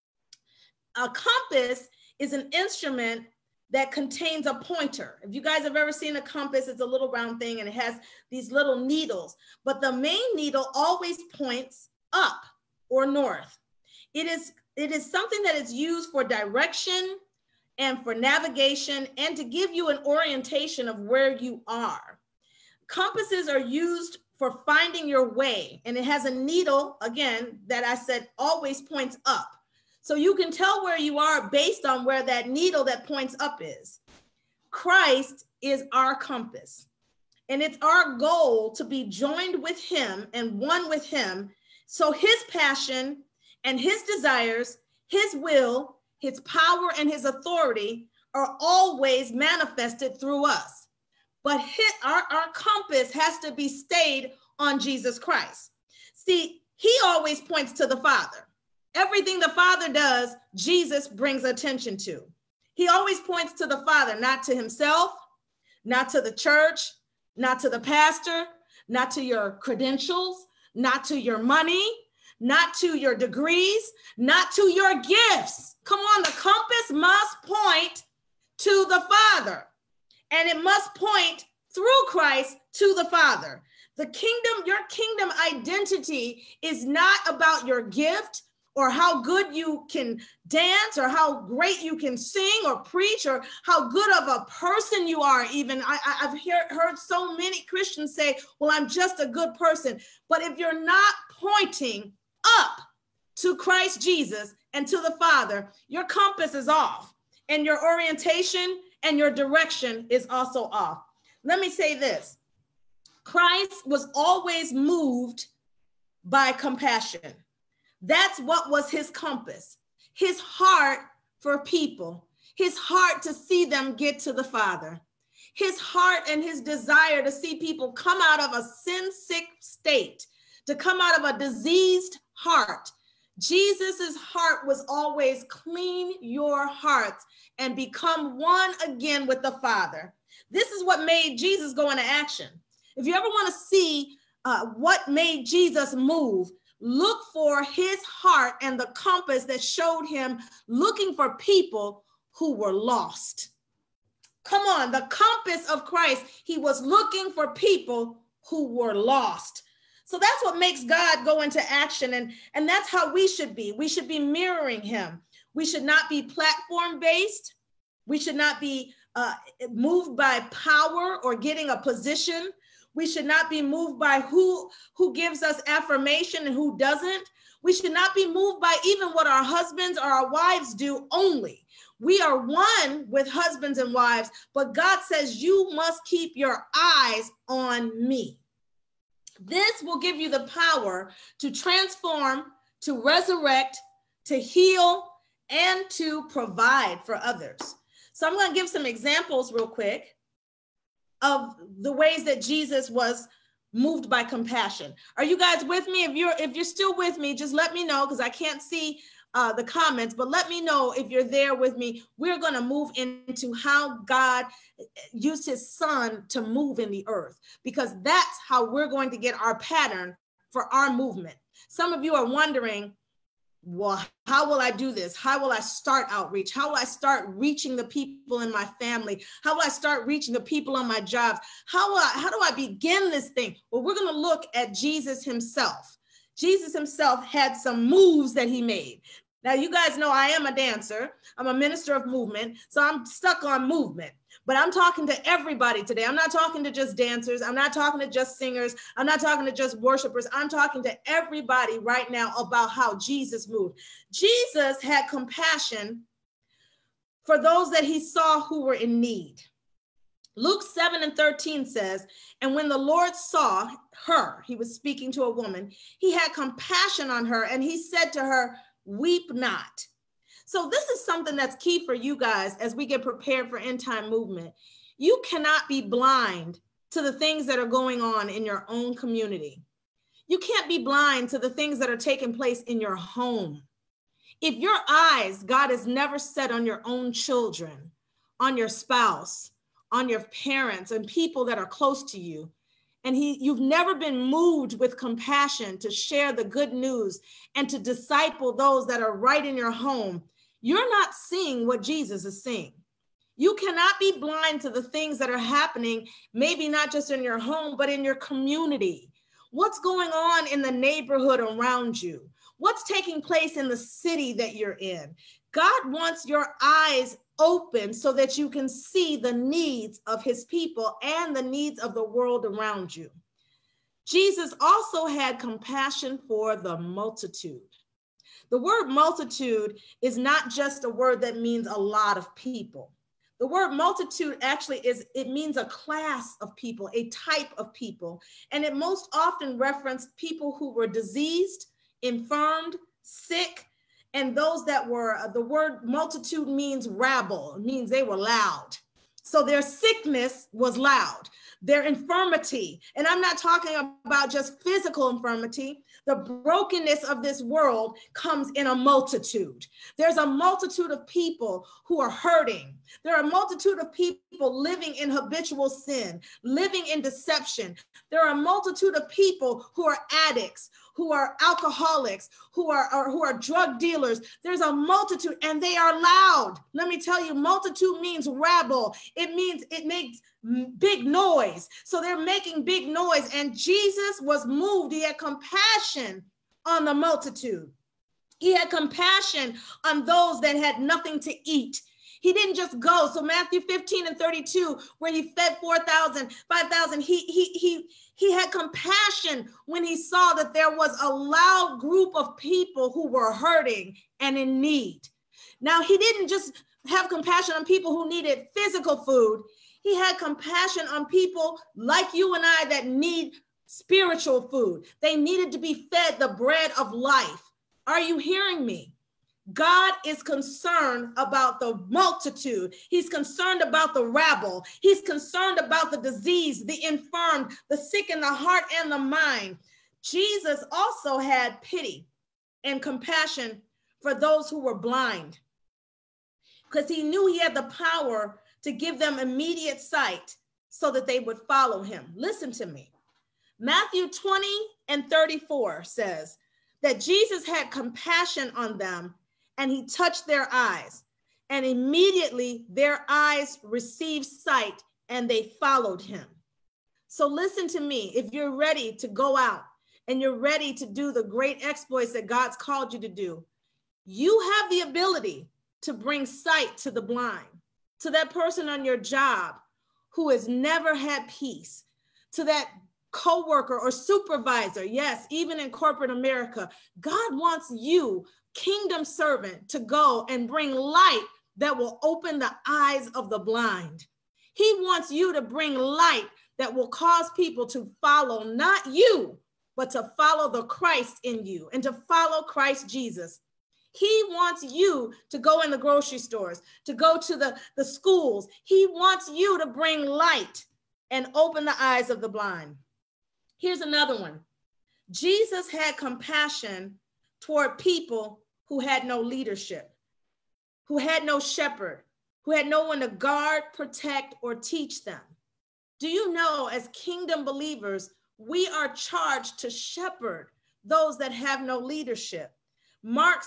A compass is an instrument that contains a pointer. If you guys have ever seen a compass, it's a little round thing and it has these little needles, but the main needle always points up or north. It is something that is used for direction and for navigation and to give you an orientation of where you are. Compasses are used for finding your way, and it has a needle, again, that I said always points up. So you can tell where you are based on where that needle that points up is. Christ is our compass, and it's our goal to be joined with him and one with him. So his passion and his desires, his will, his power, and his authority are always manifested through us. But our compass has to be stayed on Jesus Christ. See, he always points to the Father. Everything the Father does, Jesus brings attention to. He always points to the Father, not to himself, not to the church, not to the pastor, not to your credentials, not to your money, not to your degrees, not to your gifts. Come on, the compass must point to the Father, and it must point through Christ to the Father. The kingdom, your kingdom identity is not about your gift or how good you can dance or how great you can sing or preach or how good of a person you are. Even I've heard so many Christians say, well, I'm just a good person. But if you're not pointing up to Christ Jesus and to the Father, your compass is off, and your orientation and your direction is also off. Let me say this. Christ was always moved by compassion. That's what was his compass, his heart for people, his heart to see them get to the Father, his heart and his desire to see people come out of a sin-sick state, to come out of a diseased heart. Jesus's heart was always clean your hearts and become one again with the Father. This is what made Jesus go into action. If you ever want to see what made Jesus move, look for his heart and the compass that showed him looking for people who were lost. Come on, the compass of Christ, he was looking for people who were lost. So that's what makes God go into action, and that's how we should be. We should be mirroring him. We should not be platform-based. We should not be moved by power or getting a position. We should not be moved by who gives us affirmation and who doesn't. We should not be moved by even what our husbands or our wives do only. We are one with husbands and wives, but God says you must keep your eyes on me. This will give you the power to transform, to resurrect, to heal, and to provide for others. So I'm going to give some examples real quick of the ways that Jesus was moved by compassion. Are you guys with me? If you're still with me, just let me know, because I can't see the comments, but let me know if you're there with me. We're going to move into how God used his son to move in the earth, because that's how we're going to get our pattern for our movement. Some of you are wondering, well, how will I do this? How will I start outreach? How will I start reaching the people in my family? How will I start reaching the people on my jobs? How do I begin this thing? Well, we're going to look at Jesus himself. Jesus himself had some moves that he made. Now, you guys know I am a dancer. I'm a minister of movement, so I'm stuck on movement. But I'm talking to everybody today. I'm not talking to just dancers. I'm not talking to just singers. I'm not talking to just worshipers. I'm talking to everybody right now about how Jesus moved. Jesus had compassion for those that he saw who were in need. Luke 7:13 says, and when the Lord saw her, he was speaking to a woman, he had compassion on her, and he said to her, weep not. So this is something that's key for you guys as we get prepared for end time movement. You cannot be blind to the things that are going on in your own community. You can't be blind to the things that are taking place in your home. If your eyes, God has never set on your own children, on your spouse, on your parents and people that are close to you, and you've never been moved with compassion to share the good news and to disciple those that are right in your home, you're not seeing what Jesus is seeing. You cannot be blind to the things that are happening, maybe not just in your home, but in your community. What's going on in the neighborhood around you? What's taking place in the city that you're in? God wants your eyes open so that you can see the needs of his people and the needs of the world around you. Jesus also had compassion for the multitude. The word multitude is not just a word that means a lot of people. The word multitude actually it means a class of people, a type of people. And it most often referenced people who were diseased, infirmed, sick, and those that were, the word multitude means rabble, it means they were loud. So their sickness was loud, their infirmity. And I'm not talking about just physical infirmity. The brokenness of this world comes in a multitude. There's a multitude of people who are hurting. There are a multitude of people living in habitual sin, living in deception. There are a multitude of people who are addicts, who are alcoholics, who are drug dealers. There's a multitude, and they are loud. Let me tell you, multitude means rabble. It makes big noise. So they're making big noise, and Jesus was moved. He had compassion on the multitude. He had compassion on those that had nothing to eat. He didn't just go. So Matthew 15:32, where he fed 4,000, 5,000, he had compassion when he saw that there was a loud group of people who were hurting and in need. Now, he didn't just have compassion on people who needed physical food. He had compassion on people like you and I that need spiritual food. They needed to be fed the bread of life. Are you hearing me? God is concerned about the multitude. He's concerned about the rabble. He's concerned about the disease, the infirmed, the sick in the heart and the mind. Jesus also had pity and compassion for those who were blind, because he knew he had the power to give them immediate sight so that they would follow him. Listen to me. Matthew 20:34 says that Jesus had compassion on them, and he touched their eyes, and immediately their eyes received sight, and they followed him. So listen to me. If you're ready to go out and you're ready to do the great exploits that God's called you to do, you have the ability to bring sight to the blind, to that person on your job who has never had peace, to that coworker or supervisor. Yes, even in corporate America, God wants you, kingdom servant, to go and bring light that will open the eyes of the blind. He wants you to bring light that will cause people to follow not you, but to follow the Christ in you and to follow Christ Jesus. He wants you to go in the grocery stores, to go to the schools. He wants you to bring light and open the eyes of the blind. Here's another one. Jesus had compassion toward people who had no leadership, who had no shepherd, who had no one to guard, protect, or teach them. Do you know, as kingdom believers, we are charged to shepherd those that have no leadership? Mark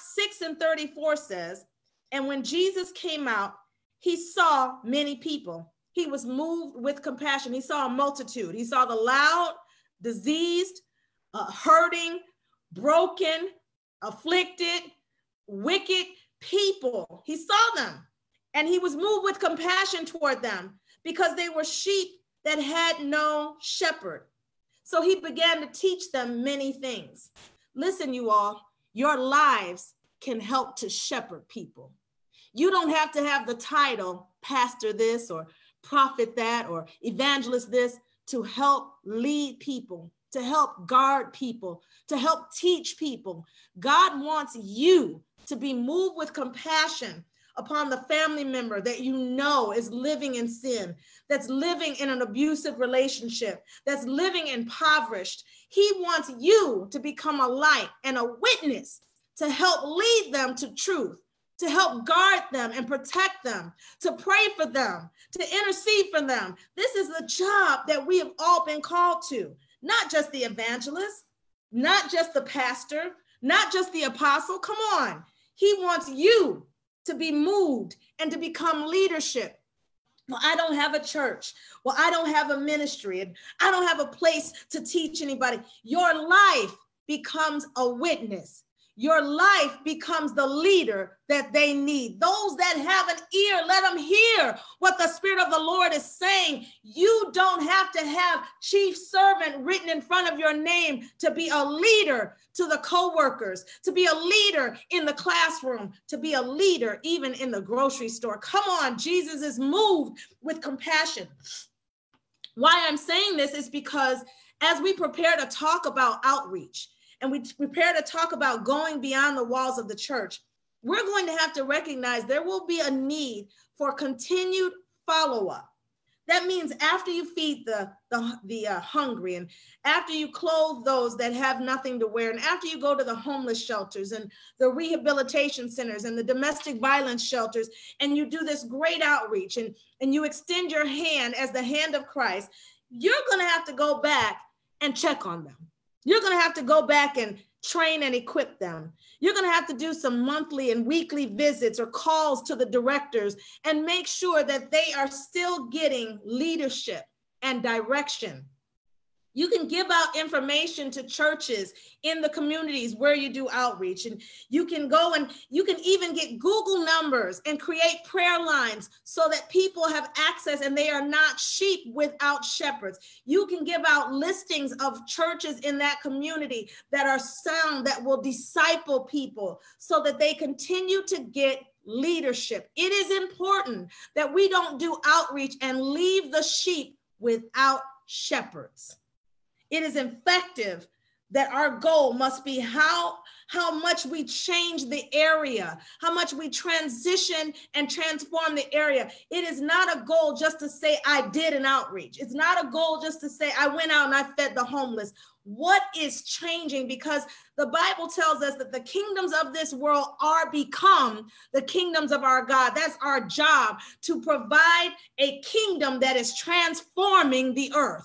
6:34 says, and when Jesus came out, he saw many people. He was moved with compassion. He saw a multitude. He saw the loud, diseased, hurting, broken, afflicted, wicked people. He saw them, and he was moved with compassion toward them because they were sheep that had no shepherd. So he began to teach them many things. Listen, you all, your lives can help to shepherd people. You don't have to have the title pastor this or prophet that or evangelist this to help lead people, to help guard people, to help teach people. God wants you to be moved with compassion upon the family member that you know is living in sin, that's living in an abusive relationship, that's living impoverished. He wants you to become a light and a witness to help lead them to truth, to help guard them and protect them, to pray for them, to intercede for them. This is the job that we have all been called to, not just the evangelist, not just the pastor, not just the apostle. Come on. He wants you to be moved and to become leadership. Well, I don't have a church. Well, I don't have a ministry, and I don't have a place to teach anybody. Your life becomes a witness. Your life becomes the leader that they need. Those that have an ear, let them hear what the Spirit of the Lord is saying. You don't have to have chief servant written in front of your name to be a leader to the co-workers, to be a leader in the classroom, to be a leader even in the grocery store. Come on, Jesus is moved with compassion. Why I'm saying this is because as we prepare to talk about outreach, and we prepare to talk about going beyond the walls of the church, we're going to have to recognize there will be a need for continued follow-up. That means after you feed the hungry, and after you clothe those that have nothing to wear, and after you go to the homeless shelters and the rehabilitation centers and the domestic violence shelters, and you do this great outreach, and you extend your hand as the hand of Christ, you're going to have to go back and check on them. You're going to have to go back and train and equip them. You're going to have to do some monthly and weekly visits or calls to the directors and make sure that they are still getting leadership and direction. You can give out information to churches in the communities where you do outreach, and you can go and you can even get Google numbers and create prayer lines so that people have access and they are not sheep without shepherds. You can give out listings of churches in that community that are sound, that will disciple people so that they continue to get leadership. It is important that we don't do outreach and leave the sheep without shepherds. It is effective that our goal must be how much we change the area, how much we transition and transform the area. It is not a goal just to say, I did an outreach. It's not a goal just to say, I went out and I fed the homeless. What is changing? Because the Bible tells us that the kingdoms of this world are become the kingdoms of our God. That's our job, to provide a kingdom that is transforming the earth.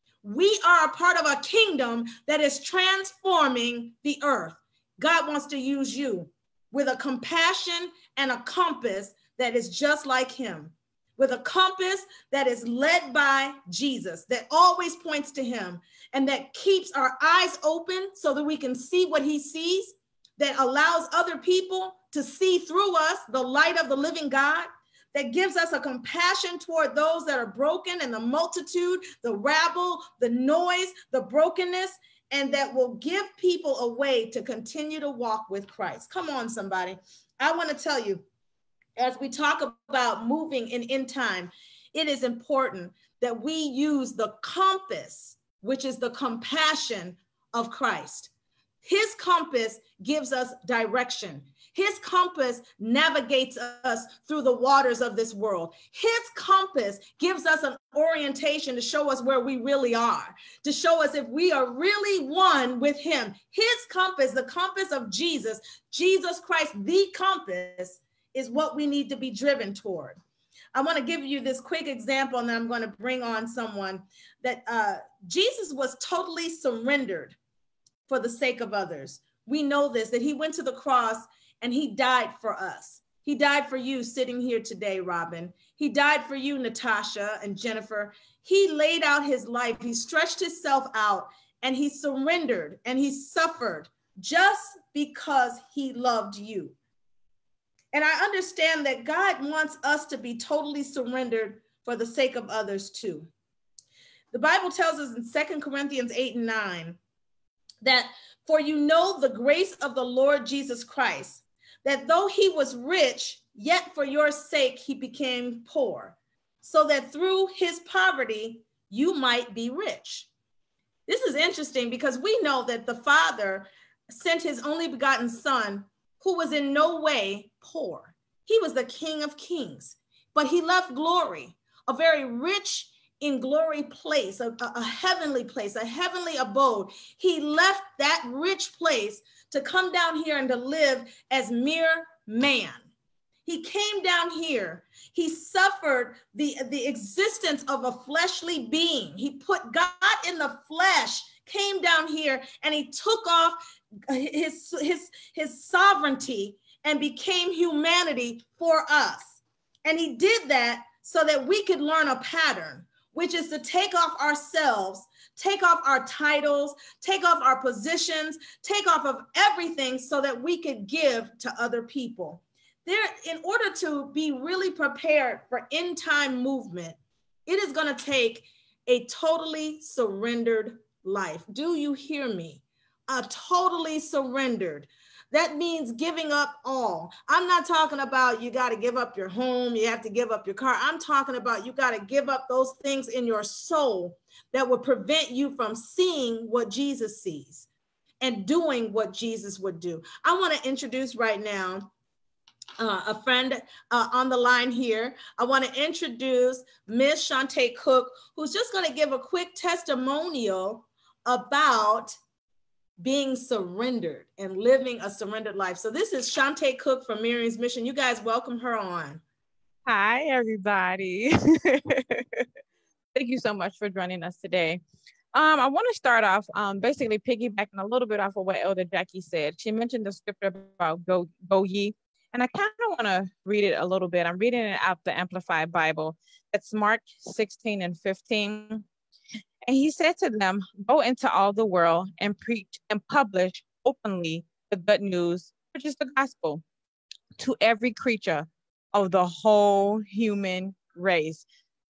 We are a part of a kingdom that is transforming the earth. God wants to use you with a compassion and a compass that is just like him, with a compass that is led by Jesus, that always points to him, and that keeps our eyes open so that we can see what he sees, that allows other people to see through us the light of the living God, that gives us a compassion toward those that are broken and the multitude, the rabble, the noise, the brokenness, and that will give people a way to continue to walk with Christ. Come on, somebody. I want to tell you, as we talk about moving in end time, it is important that we use the compass, which is the compassion of Christ. His compass gives us direction. His compass navigates us through the waters of this world. His compass gives us an orientation to show us where we really are, to show us if we are really one with him. His compass, the compass of Jesus, Jesus Christ, the compass, is what we need to be driven toward. I want to give you this quick example, and then I'm going to bring on someone that Jesus was totally surrendered for the sake of others. We know this, that he went to the cross and he died for us. He died for you sitting here today, Robin. He died for you, Natasha and Jennifer. He laid out his life. He stretched himself out and he surrendered and he suffered just because he loved you. And I understand that God wants us to be totally surrendered for the sake of others too. The Bible tells us in 2 Corinthians 8:9 that for you know the grace of the Lord Jesus Christ, that though he was rich, yet for your sake he became poor, so that through his poverty you might be rich. This is interesting because we know that the Father sent his only begotten Son, who was in no way poor. He was the King of Kings, but he left glory, a very rich in glory place, a heavenly place, a heavenly abode. He left that rich place to come down here and to live as mere man. He came down here. He suffered the existence of a fleshly being. He put God in the flesh, came down here, and he took off his sovereignty and became humanity for us. And he did that so that we could learn a pattern, which is to take off ourselves, take off our titles, take off our positions, take off of everything so that we could give to other people. In order to be really prepared for end time movement, it is going to take a totally surrendered life. Do you hear me? A totally surrendered. That means giving up all. I'm not talking about you got to give up your home, you have to give up your car. I'm talking about you got to give up those things in your soul that would prevent you from seeing what Jesus sees and doing what Jesus would do. I want to introduce right now a friend on the line here. I want to introduce Miss Shantae Cook, who's just going to give a quick testimonial about being surrendered and living a surrendered life. So this is Shantae Cook from Miriam's Mission. You guys welcome her on. Hi, everybody. Thank you so much for joining us today. I want to start off basically piggybacking a little bit off of what Elder Jackie said. She mentioned the scripture about go ye. And I kind of want to read it a little bit. I'm reading it out the Amplified Bible. It's Mark 16 and 15. And he said to them, go into all the world and preach and publish openly the good news, which is the gospel, to every creature of the whole human race.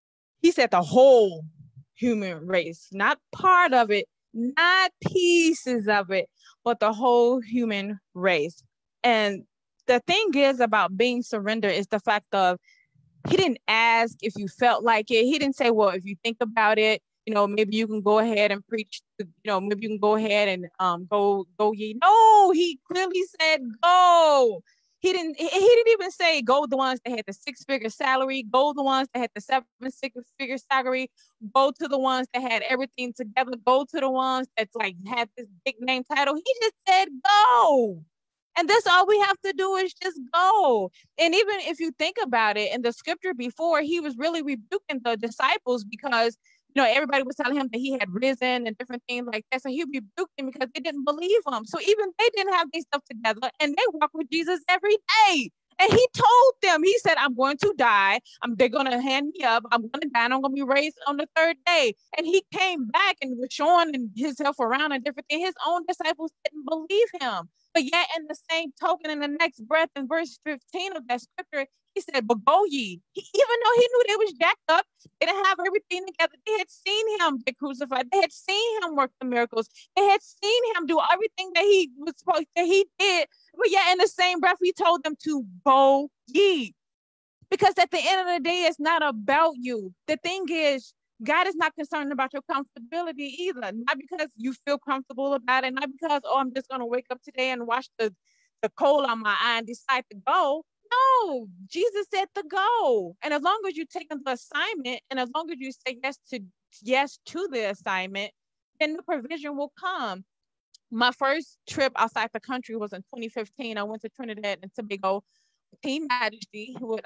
He said the whole human race, not part of it, not pieces of it, but the whole human race. And the thing is about being surrendered is the fact of he didn't ask if you felt like it. He didn't say, well, if you think about it, maybe you can go ahead and preach, maybe you can go ahead and go ye. No, he clearly said go. He didn't even say go the ones that had the 6-figure salary, go the ones that had the 7-figure salary, go to the ones that had everything together, go to the ones that had this big name title. He just said go. And that's all we have to do is just go. And even if you think about it, in the scripture before, he was really rebuking the disciples because, everybody was telling him that he had risen and different things like that. So he rebuked them because they didn't believe him. So even they didn't have their stuff together and they walked with Jesus every day. And he told them, he said, I'm going to die. They're going to hand me up. I'm going to die and I'm going to be raised on the 3rd day. And he came back and was showing himself around and different things. His own disciples didn't believe him. But yet in the same token, in the next breath, in verse 15 of that scripture, he said, but go ye. Even though he knew they was jacked up, they didn't have everything together. They had seen him get crucified. They had seen him work the miracles. They had seen him do everything that he was supposed that he did. But yet in the same breath, he told them to go ye. Because at the end of the day, it's not about you. The thing is, God is not concerned about your comfortability either. Not because you feel comfortable about it, not because, oh, I'm just going to wake up today and watch the coal on my eye and decide to go. No, Jesus said to go. And as long as you take the assignment, and as long as you say yes to the assignment, then the provision will come. My first trip outside the country was in 2015. I went to Trinidad and Tobago, Team Majesty, with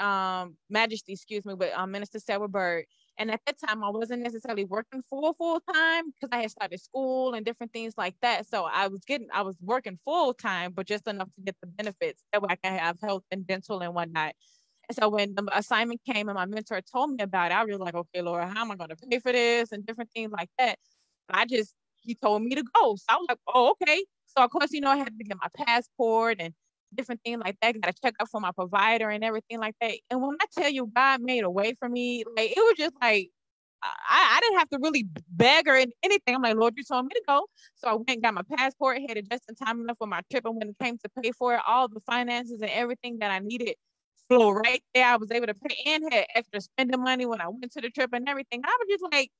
Minister Sarah Bird. And at that time, I wasn't necessarily working full time because I had started school and different things like that. So I was working full time, but just enough to get the benefits that way I can have health and dental and whatnot. And so when the assignment came and my mentor told me about it, I was like, okay, Laura, how am I going to pay for this and different things like that? He told me to go. So I was like, oh, okay. So of course, I had to get my passport and different things like that. Got to check up for my provider and everything like that. And when I tell you God made a way for me, like it was just like I didn't have to really beg or anything. I'm like, Lord, you told me to go. So I went and got my passport, had it just in time enough for my trip. And when it came to pay for it, all the finances and everything that I needed flow right there. I was able to pay and had extra spending money when I went to the trip and everything. I was just like,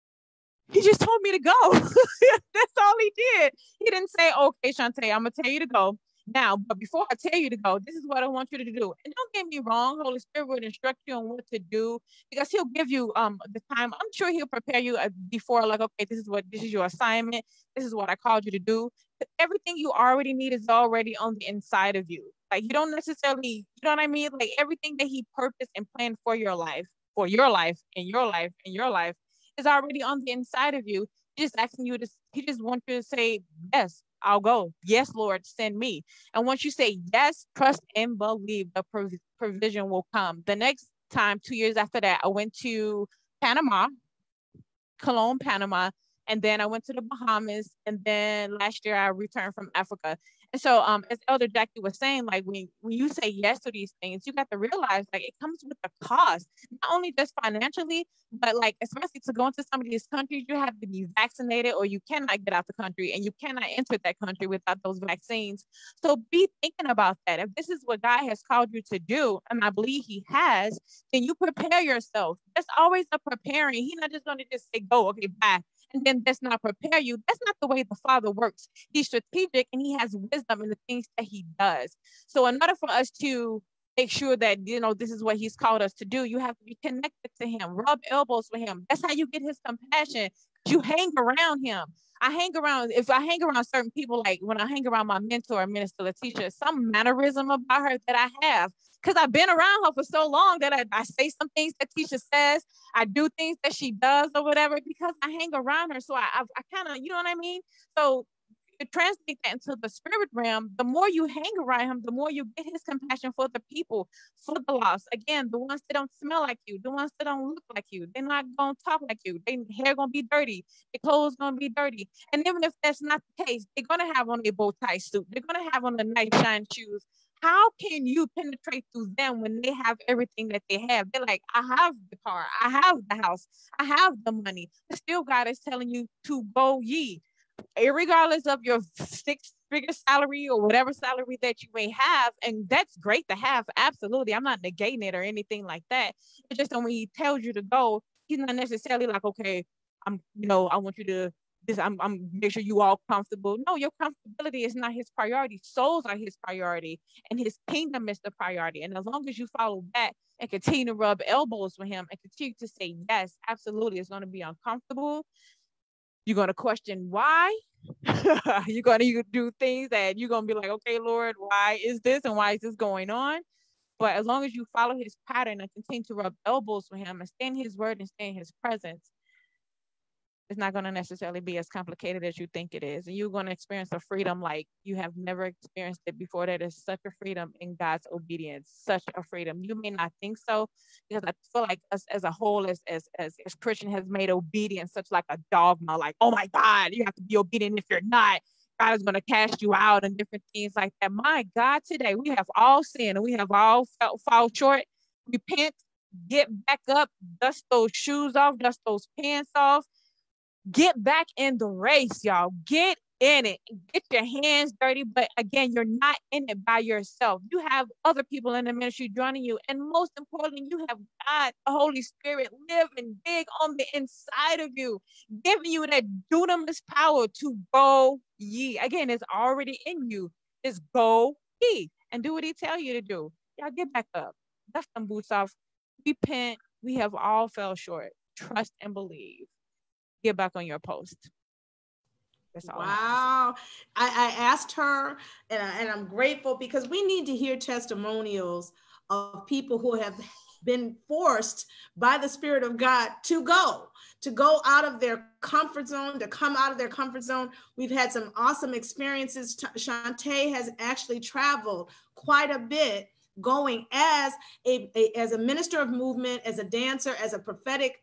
he just told me to go. That's all he did. He didn't say, okay, Shantae, I'm going to tell you to go. Now, but before I tell you to go, this is what I want you to do. And don't get me wrong, Holy Spirit will instruct you on what to do because he'll give you the time. I'm sure he'll prepare you before, like, okay, this is your assignment. This is what I called you to do. But everything you already need is already on the inside of you. Like, you don't necessarily, you know what I mean? Like, everything that he purposed and planned for your life, and your life, and your life is already on the inside of you. He just wants you to say, yes, I'll go. Yes, Lord, send me. And once you say yes, trust and believe, the provision will come. The next time, 2 years after that, I went to Panama, Cologne, Panama, and then I went to the Bahamas. And then last year I returned from Africa. And so as Elder Jackie was saying, like when you say yes to these things, you got to realize like it comes with a cost, not only just financially, but like especially to go into some of these countries, you have to be vaccinated or you cannot get out the country and you cannot enter that country without those vaccines. So be thinking about that. If this is what God has called you to do, and I believe he has, then you prepare yourself. There's always a preparing. He's not just going to just say, go, okay, bye. And then that's not prepare you. That's not the way the Father works. He's strategic and he has wisdom in the things that he does. So in order for us to make sure that, this is what he's called us to do, you have to be connected to him, rub elbows with him. That's how you get his compassion. You hang around him. If I hang around certain people, like when I hang around my mentor, Minister Letitia, some mannerism about her that I have, because I've been around her for so long that I say some things that Tisha says, I do things that she does or whatever, because I hang around her. So I kind of, you know what I mean? So to translate that into the spirit realm, the more you hang around him, the more you get his compassion for the people, for the lost. Again, the ones that don't smell like you, the ones that don't look like you, they're not going to talk like you. Their hair going to be dirty. Their clothes going to be dirty. And even if that's not the case, they're going to have on a bow tie suit. They're going to have on the nice shine shoes. How can you penetrate through them when they have everything that they have? They're like, I have the car, I have the house, I have the money. But still, God is telling you to go ye. Regardless of your six-figure salary or whatever salary that you may have, and that's great to have, absolutely. I'm not negating it or anything like that. It's just that when he tells you to go, he's not necessarily like, okay, I want you to I'm make sure you all comfortable. No, your comfortability is not his priority. Souls are his priority, and his kingdom is the priority. And as long as you follow that and continue to rub elbows with him and continue to say yes, absolutely, it's going to be uncomfortable. You're going to question why. You're going to do things that you're going to be like, okay, Lord, why is this and why is this going on? But as long as you follow his pattern and continue to rub elbows with him and stay in his word and stay in his presence, it's not going to necessarily be as complicated as you think it is. And you're going to experience a freedom like you have never experienced it before. That is such a freedom in God's obedience, such a freedom. You may not think so, because I feel like us as a whole, as Christian, has made obedience such like a dogma, like, oh my God, you have to be obedient. If you're not, God is going to cast you out and different things like that. My God, today we have all sinned and we have all fall short. Repent, get back up, dust those shoes off, dust those pants off. Get back in the race, y'all. Get in it. Get your hands dirty, but again, you're not in it by yourself. You have other people in the ministry joining you, and most importantly, you have God, the Holy Spirit, living big on the inside of you, giving you that dunamis power to go ye. Again, it's already in you. Just go ye and do what he tell you to do. Y'all get back up. Dust them boots off. Repent. We have all fell short. Trust and believe. Get back on your post. That's all. Wow. I asked her, and I'm grateful, because we need to hear testimonials of people who have been forced by the Spirit of God to go out of their comfort zone, to come out of their comfort zone. We've had some awesome experiences. Shantae has actually traveled quite a bit, going as a minister of movement, as a dancer, as a prophetic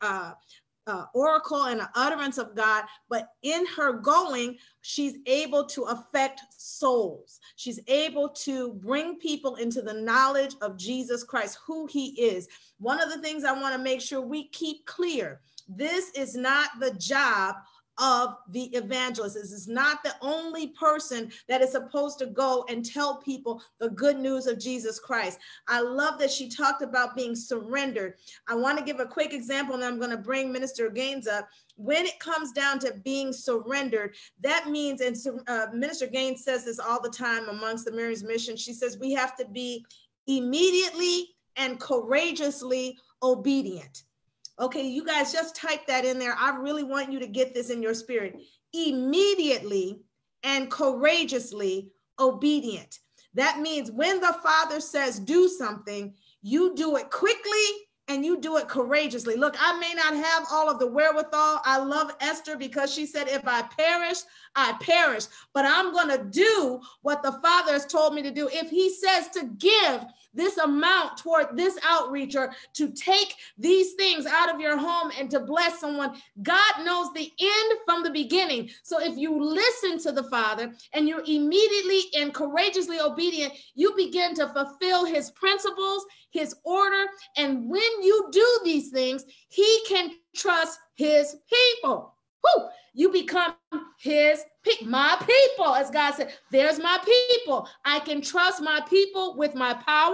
oracle and an utterance of God. But in her going, she's able to affect souls. She's able to bring people into the knowledge of Jesus Christ, who he is. One of the things I want to make sure we keep clear: this is not the job of the evangelist. This is not the only person that is supposed to go and tell people the good news of Jesus Christ. I love that she talked about being surrendered. I want to give a quick example, and I'm going to bring Minister Gaines up. When it comes down to being surrendered, that means, and Minister Gaines says this all the time amongst the Mary's Mission, she says we have to be immediately and courageously obedient. Okay, you guys just type that in there. I really want you to get this in your spirit. Immediately and courageously obedient. That means when the Father says do something, you do it quickly and you do it courageously. Look, I may not have all of the wherewithal. I love Esther because she said, if I perish, I perish. But I'm going to do what the Father has told me to do. If he says to give this amount toward this outreach, or to take these things out of your home and to bless someone, God knows the end from the beginning. So if you listen to the Father and you're immediately and courageously obedient, you begin to fulfill his principles, his order. And when you do these things, he can trust his people. Woo! You become my people, as God said, there's my people. I can trust my people with my power,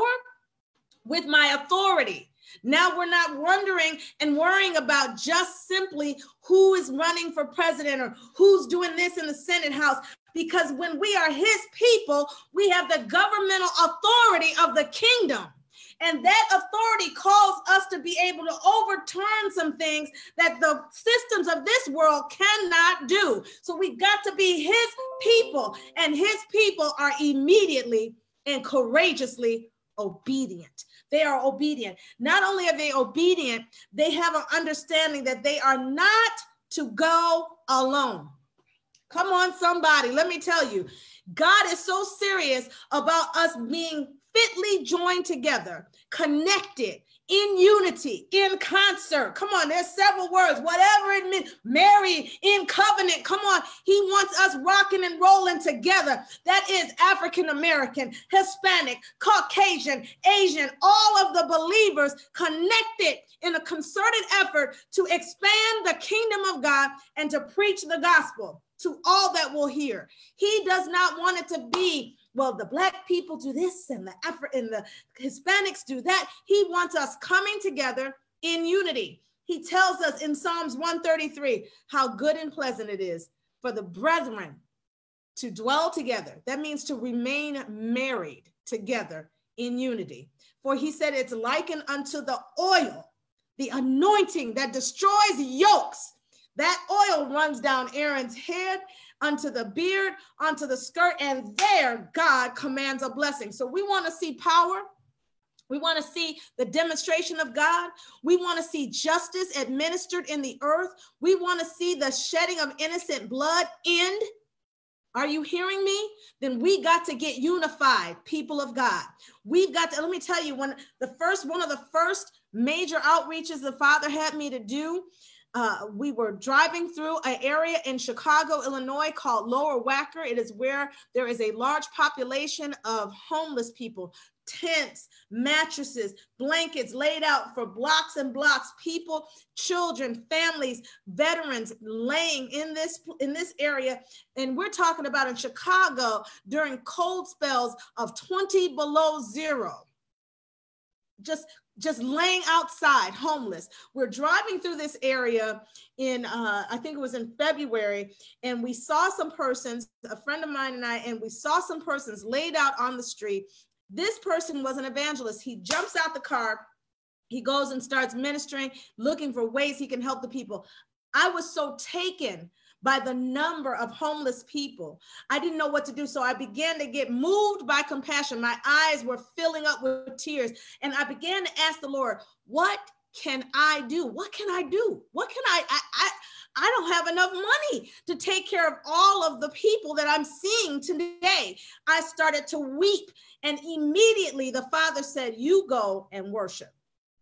with my authority. Now we're not wondering and worrying about just simply who is running for president or who's doing this in the Senate House, because when we are his people, we have the governmental authority of the kingdom. And that authority calls us to be able to overturn some things that the systems of this world cannot do. So we've got to be his people, and his people are immediately and courageously obedient. They are obedient. Not only are they obedient, they have an understanding that they are not to go alone. Come on, somebody. Let me tell you, God is so serious about us being fitly joined together, connected, in unity, in concert. Come on, there's several words, whatever it means. Married, in covenant. Come on, he wants us rocking and rolling together. That is African American, Hispanic, Caucasian, Asian, all of the believers connected in a concerted effort to expand the kingdom of God and to preach the gospel to all that will hear. He does not want it to be, well, the Black people do this and the Hispanics do that. He wants us coming together in unity. He tells us in Psalms 133 how good and pleasant it is for the brethren to dwell together. That means to remain married together in unity. For he said it's likened unto the oil, the anointing that destroys yokes. That oil runs down Aaron's head, unto the beard, onto the skirt, and there God commands a blessing. So we want to see power. We want to see the demonstration of God. We want to see justice administered in the earth. We want to see the shedding of innocent blood end. Are you hearing me? Then we got to get unified, people of God. We've got to, let me tell you, one of the first major outreaches the Father had me to do, we were driving through an area in Chicago, Illinois called Lower Wacker. It is where there is a large population of homeless people. tents, mattresses, blankets laid out for blocks and blocks, people, children, families, veterans laying in this area. And we're talking about in Chicago during cold spells of 20 below zero. Just laying outside, homeless. We're driving through this area in, I think it was in February, and we saw some persons, a friend of mine and I, and we saw some persons laid out on the street. This person was an evangelist. He jumps out the car, he goes and starts ministering, looking for ways he can help the people. I was so taken by the number of homeless people. I didn't know what to do. So I began to get moved by compassion. My eyes were filling up with tears. And I began to ask the Lord, what can I do? What can I do? What can I don't have enough money to take care of all of the people that I'm seeing today. I started to weep. And immediately the Father said, you go and worship.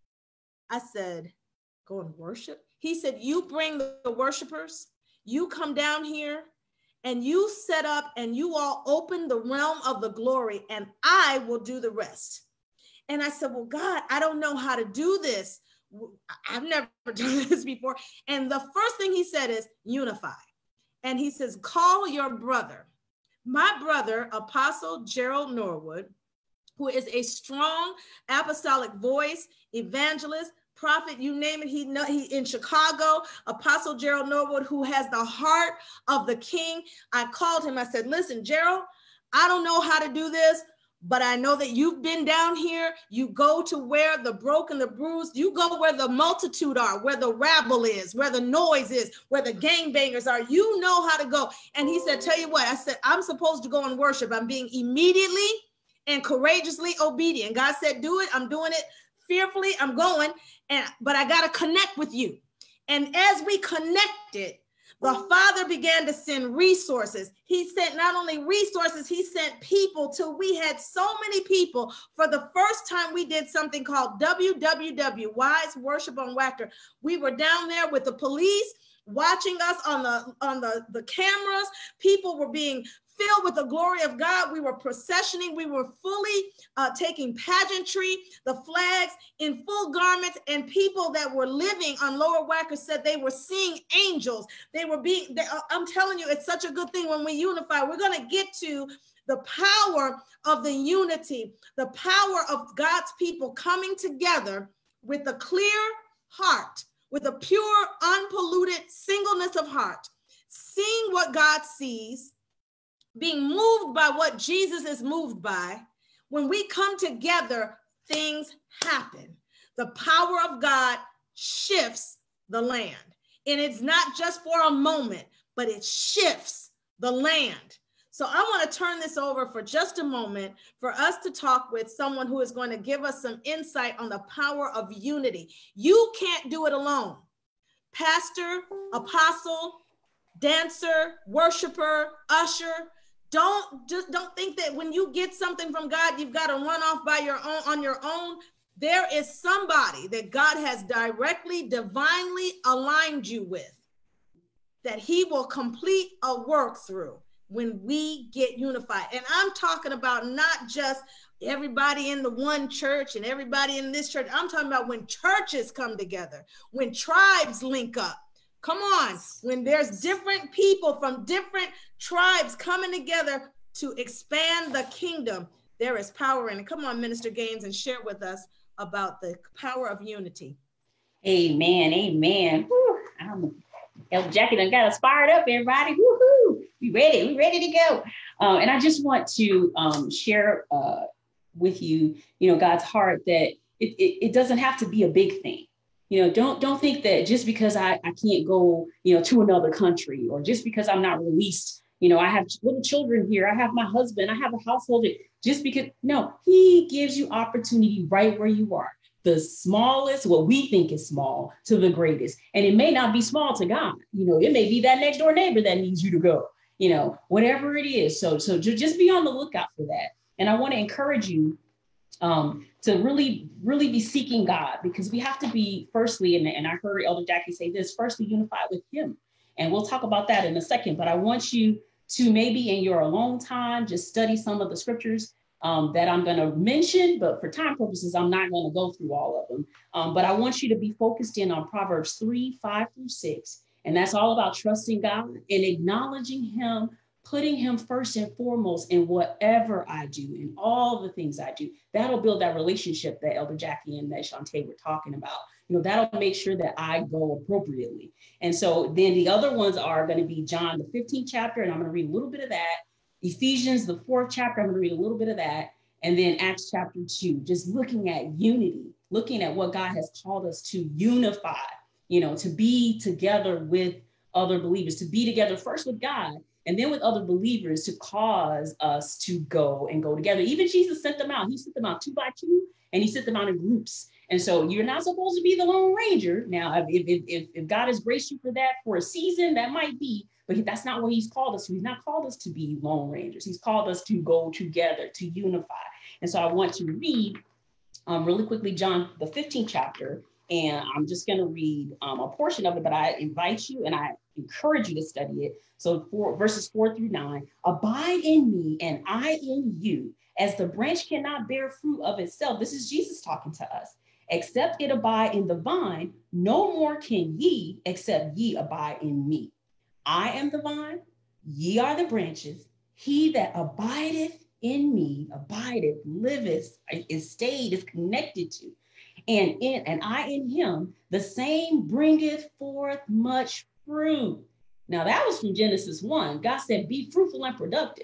I said, go and worship? He said, you bring the worshipers. You come down here and you set up and you all open the realm of the glory and I will do the rest. And I said, well, God, I don't know how to do this. I've never done this before. And the first thing he said is unify. And he says, call your brother. My brother, Apostle Gerald Norwood, who is a strong apostolic voice, evangelist, prophet, you name it, he in Chicago, Apostle Gerald Norwood, who has the heart of the king. I called him, I said, listen, Gerald, I don't know how to do this, but I know that you've been down here. You go to where the broken, the bruised, you go where the multitude are, where the rabble is, where the noise is, where the gangbangers are. You know how to go. And he said, tell you what, I said, I'm supposed to go and worship. I'm being immediately and courageously obedient. God said, do it. I'm doing it fearfully. I'm going. But I got to connect with you. And as we connected, the Father began to send resources. He sent not only resources, he sent people till we had so many people. For the first time, we did something called WWW, Wise Worship on Wacker. We were down there with the police watching us on the cameras. People were being filled with the glory of God. We were processioning. We were fully taking pageantry, the flags in full garments, and people that were living on Lower Wacker said they were seeing angels. I'm telling you, it's such a good thing when we unify. We're going to get to the power of the unity, the power of God's people coming together with a clear heart, with a pure, unpolluted singleness of heart, seeing what God sees, being moved by what Jesus is moved by. When we come together, things happen. The power of God shifts the land. And it's not just for a moment, but it shifts the land. So I want to turn this over for just a moment for us to talk with someone who is going to give us some insight on the power of unity. You can't do it alone. Pastor, apostle, dancer, worshiper, usher, don't think that when you get something from God, you've got to run off on your own. There is somebody that God has directly, divinely aligned you with, that he will complete a work through when we get unified. And I'm talking about not just everybody in the one church and everybody in this church. I'm talking about when churches come together, when tribes link up. Come on, when there's different people from different tribes coming together to expand the kingdom, there is power in it. Come on, Minister Gaines, and share with us about the power of unity. Amen, amen. Elder Jackie done got us fired up, everybody. Woo-hoo. We ready to go. And I just want to share with you, God's heart that it doesn't have to be a big thing. Don't think that just because I can't go, to another country, or just because I'm not released, I have little children here, I have my husband, I have a household, just because, no, he gives you opportunity right where you are. The smallest, what we think is small, to the greatest. And it may not be small to God. It may be that next door neighbor that needs you to go, whatever it is. So just be on the lookout for that. And I want to encourage you to really, really be seeking God, because we have to be firstly, and I heard Elder Jackie say this, firstly unified with him. And we'll talk about that in a second, but I want you to maybe in your alone time, just study some of the scriptures that I'm going to mention, but for time purposes, I'm not going to go through all of them. But I want you to be focused in on Proverbs 3, 5-6. And that's all about trusting God and acknowledging him, putting him first and foremost in whatever I do, in all the things I do. That'll build that relationship that Elder Jackie and that Shantae were talking about. That'll make sure that I go appropriately. And so then the other ones are going to be John, the 15th chapter, and I'm going to read a little bit of that. Ephesians, the 4th chapter, I'm going to read a little bit of that. And then Acts chapter 2, just looking at unity, looking at what God has called us to unify, to be together with other believers, to be together first with God and then with other believers to cause us to go together. Even Jesus sent them out. He sent them out 2 by 2, and he sent them out in groups. And so you're not supposed to be the Lone Ranger. Now, if God has graced you for that for a season, that might be, but that's not what he's called us to. He's not called us to be Lone Rangers. He's called us to go together, to unify. And so I want to read really quickly John, the 15th chapter, and I'm just going to read a portion of it, but I invite you and I encourage you to study it. So verses 4-9, abide in me and I in you, as the branch cannot bear fruit of itself. This is Jesus talking to us. Except it abide in the vine, no more can ye, except ye abide in me. I am the vine, ye are the branches. He that abideth in me, abideth, liveth, is stayed, is connected to, and I in him, the same bringeth forth much fruit. Now that was from Genesis 1. God said, be fruitful and productive.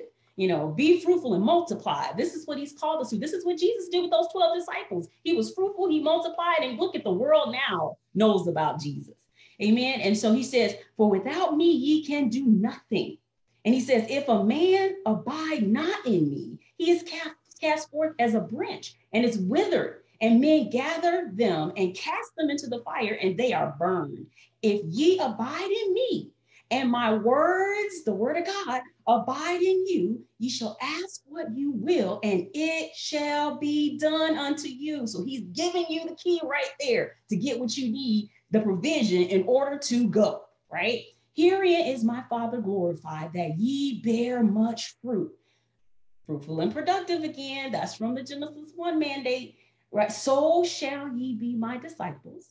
Be fruitful and multiply. This is what he's called us to. This is what Jesus did with those 12 disciples. He was fruitful, he multiplied, and look at the world now knows about Jesus. Amen. And so he says, for without me, ye can do nothing. And he says, if a man abide not in me, he is cast forth as a branch and is withered, and men gather them and cast them into the fire, and they are burned. If ye abide in me, and my words, the word of God, abide in you, ye shall ask what you will, and it shall be done unto you. So he's giving you the key right there to get what you need, the provision in order to go, right? Herein is my Father glorified, that ye bear much fruit. Fruitful and productive again. That's from the Genesis 1 mandate, right? So shall ye be my disciples.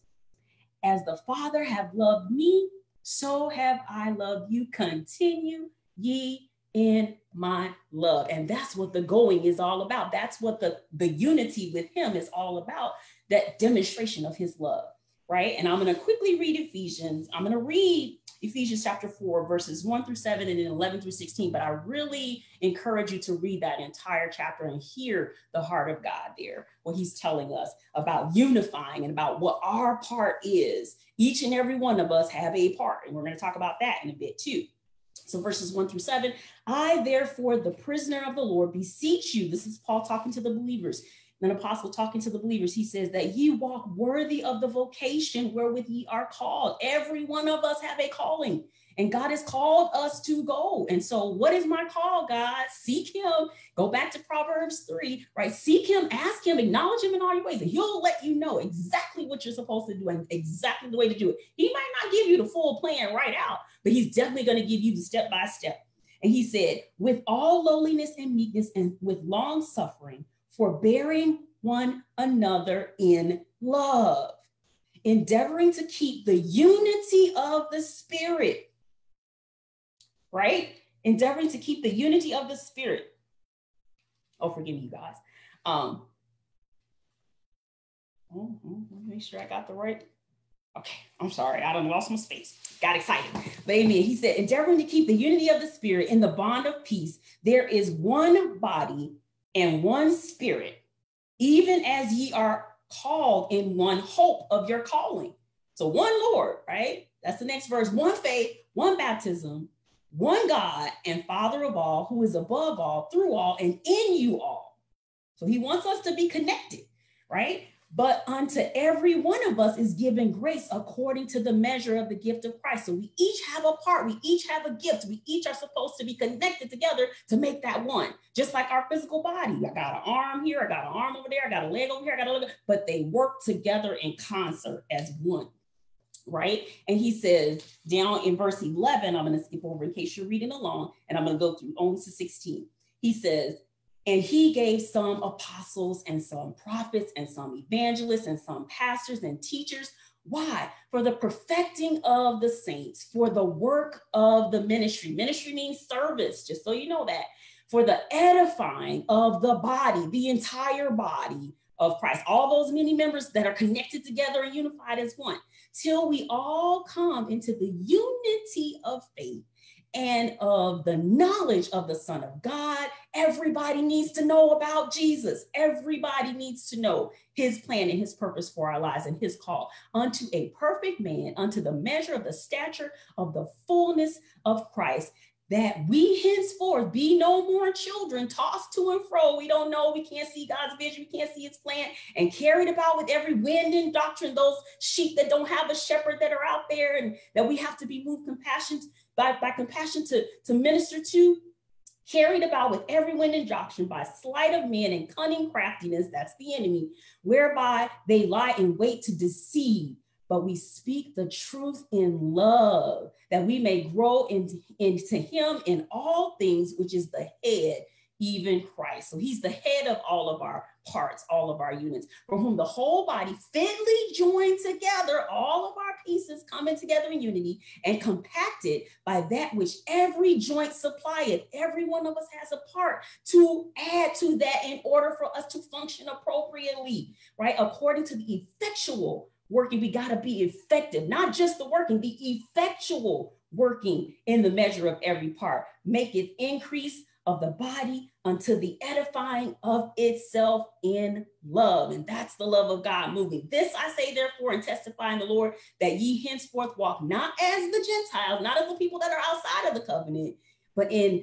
As the Father have loved me, so have I loved you. Continue ye in my love. And that's what the going is all about. That's what the unity with him is all about, that demonstration of his love, right? And I'm going to quickly read Ephesians. I'm going to read Ephesians chapter 4, verses 1-7, and then 11-16. But I really encourage you to read that entire chapter and hear the heart of God there, what he's telling us about unifying and about what our part is. Each and every one of us have a part, and we're going to talk about that in a bit too. So verses 1-7, I therefore, the prisoner of the Lord, beseech you. This is Paul talking to the believers. An apostle talking to the believers, he says that ye walk worthy of the vocation wherewith ye are called. Every one of us have a calling, and God has called us to go. And so what is my call, God? Seek him. Go back to Proverbs 3, right? Seek him, ask him, acknowledge him in all your ways, and he'll let you know exactly what you're supposed to do and exactly the way to do it. He might not give you the full plan right out, but he's definitely going to give you the step by step. And he said, with all lowliness and meekness and with long suffering, forbearing one another in love, endeavoring to keep the unity of the Spirit, right? Endeavoring to keep the unity of the Spirit. Oh, forgive me, you guys. Make sure I got the right. Okay, I'm sorry. I done lost my space. Got excited. But amen. He said, endeavoring to keep the unity of the Spirit in the bond of peace. There is one body and one Spirit, even as ye are called in one hope of your calling. So one Lord, right? That's the next verse. One faith, one baptism, one God and Father of all, who is above all, through all, and in you all. So he wants us to be connected, right? But unto every one of us is given grace according to the measure of the gift of Christ. So we each have a part. We each have a gift. We each are supposed to be connected together to make that one. Just like our physical body. I got an arm here. I got an arm over there. I got a leg over here. I got a leg. But they work together in concert as one. Right? And he says down in verse 11, I'm going to skip over in case you're reading along, and I'm going to go through only to 16. He says, And he gave some apostles and some prophets and some evangelists and some pastors and teachers. Why? For the perfecting of the saints, for the work of the ministry. Ministry means service, just so you know that. For the edifying of the body, the entire body of Christ. All those many members that are connected together and unified as one, till we all come into the unity of faith and of the knowledge of the Son of God. Everybody needs to know about Jesus. Everybody needs to know his plan and his purpose for our lives and his call unto a perfect man, unto the measure of the stature of the fullness of Christ, that we henceforth be no more children tossed to and fro. We don't know, we can't see God's vision, we can't see his plan, and carried about with every wind and doctrine, those sheep that don't have a shepherd that are out there, and that we have to be moved by compassion to minister to, carried about with every wind and doctrine by sleight of men and cunning craftiness, that's the enemy, whereby they lie in wait to deceive. But we speak the truth in love, that we may grow into him in all things, which is the head, even Christ. So he's the head of all of our parts, all of our units, for whom the whole body fitly joined together, all of our pieces coming together in unity and compacted by that which every joint supplieth. Every one of us has a part to add to that in order for us to function appropriately, right? According to the effectual working, we got to be effective, not just the working, the effectual working in the measure of every part. Make it increase of the body unto the edifying of itself in love. And that's the love of God moving. This I say, therefore, and testify in the Lord, that ye henceforth walk not as the Gentiles, not as the people that are outside of the covenant, but in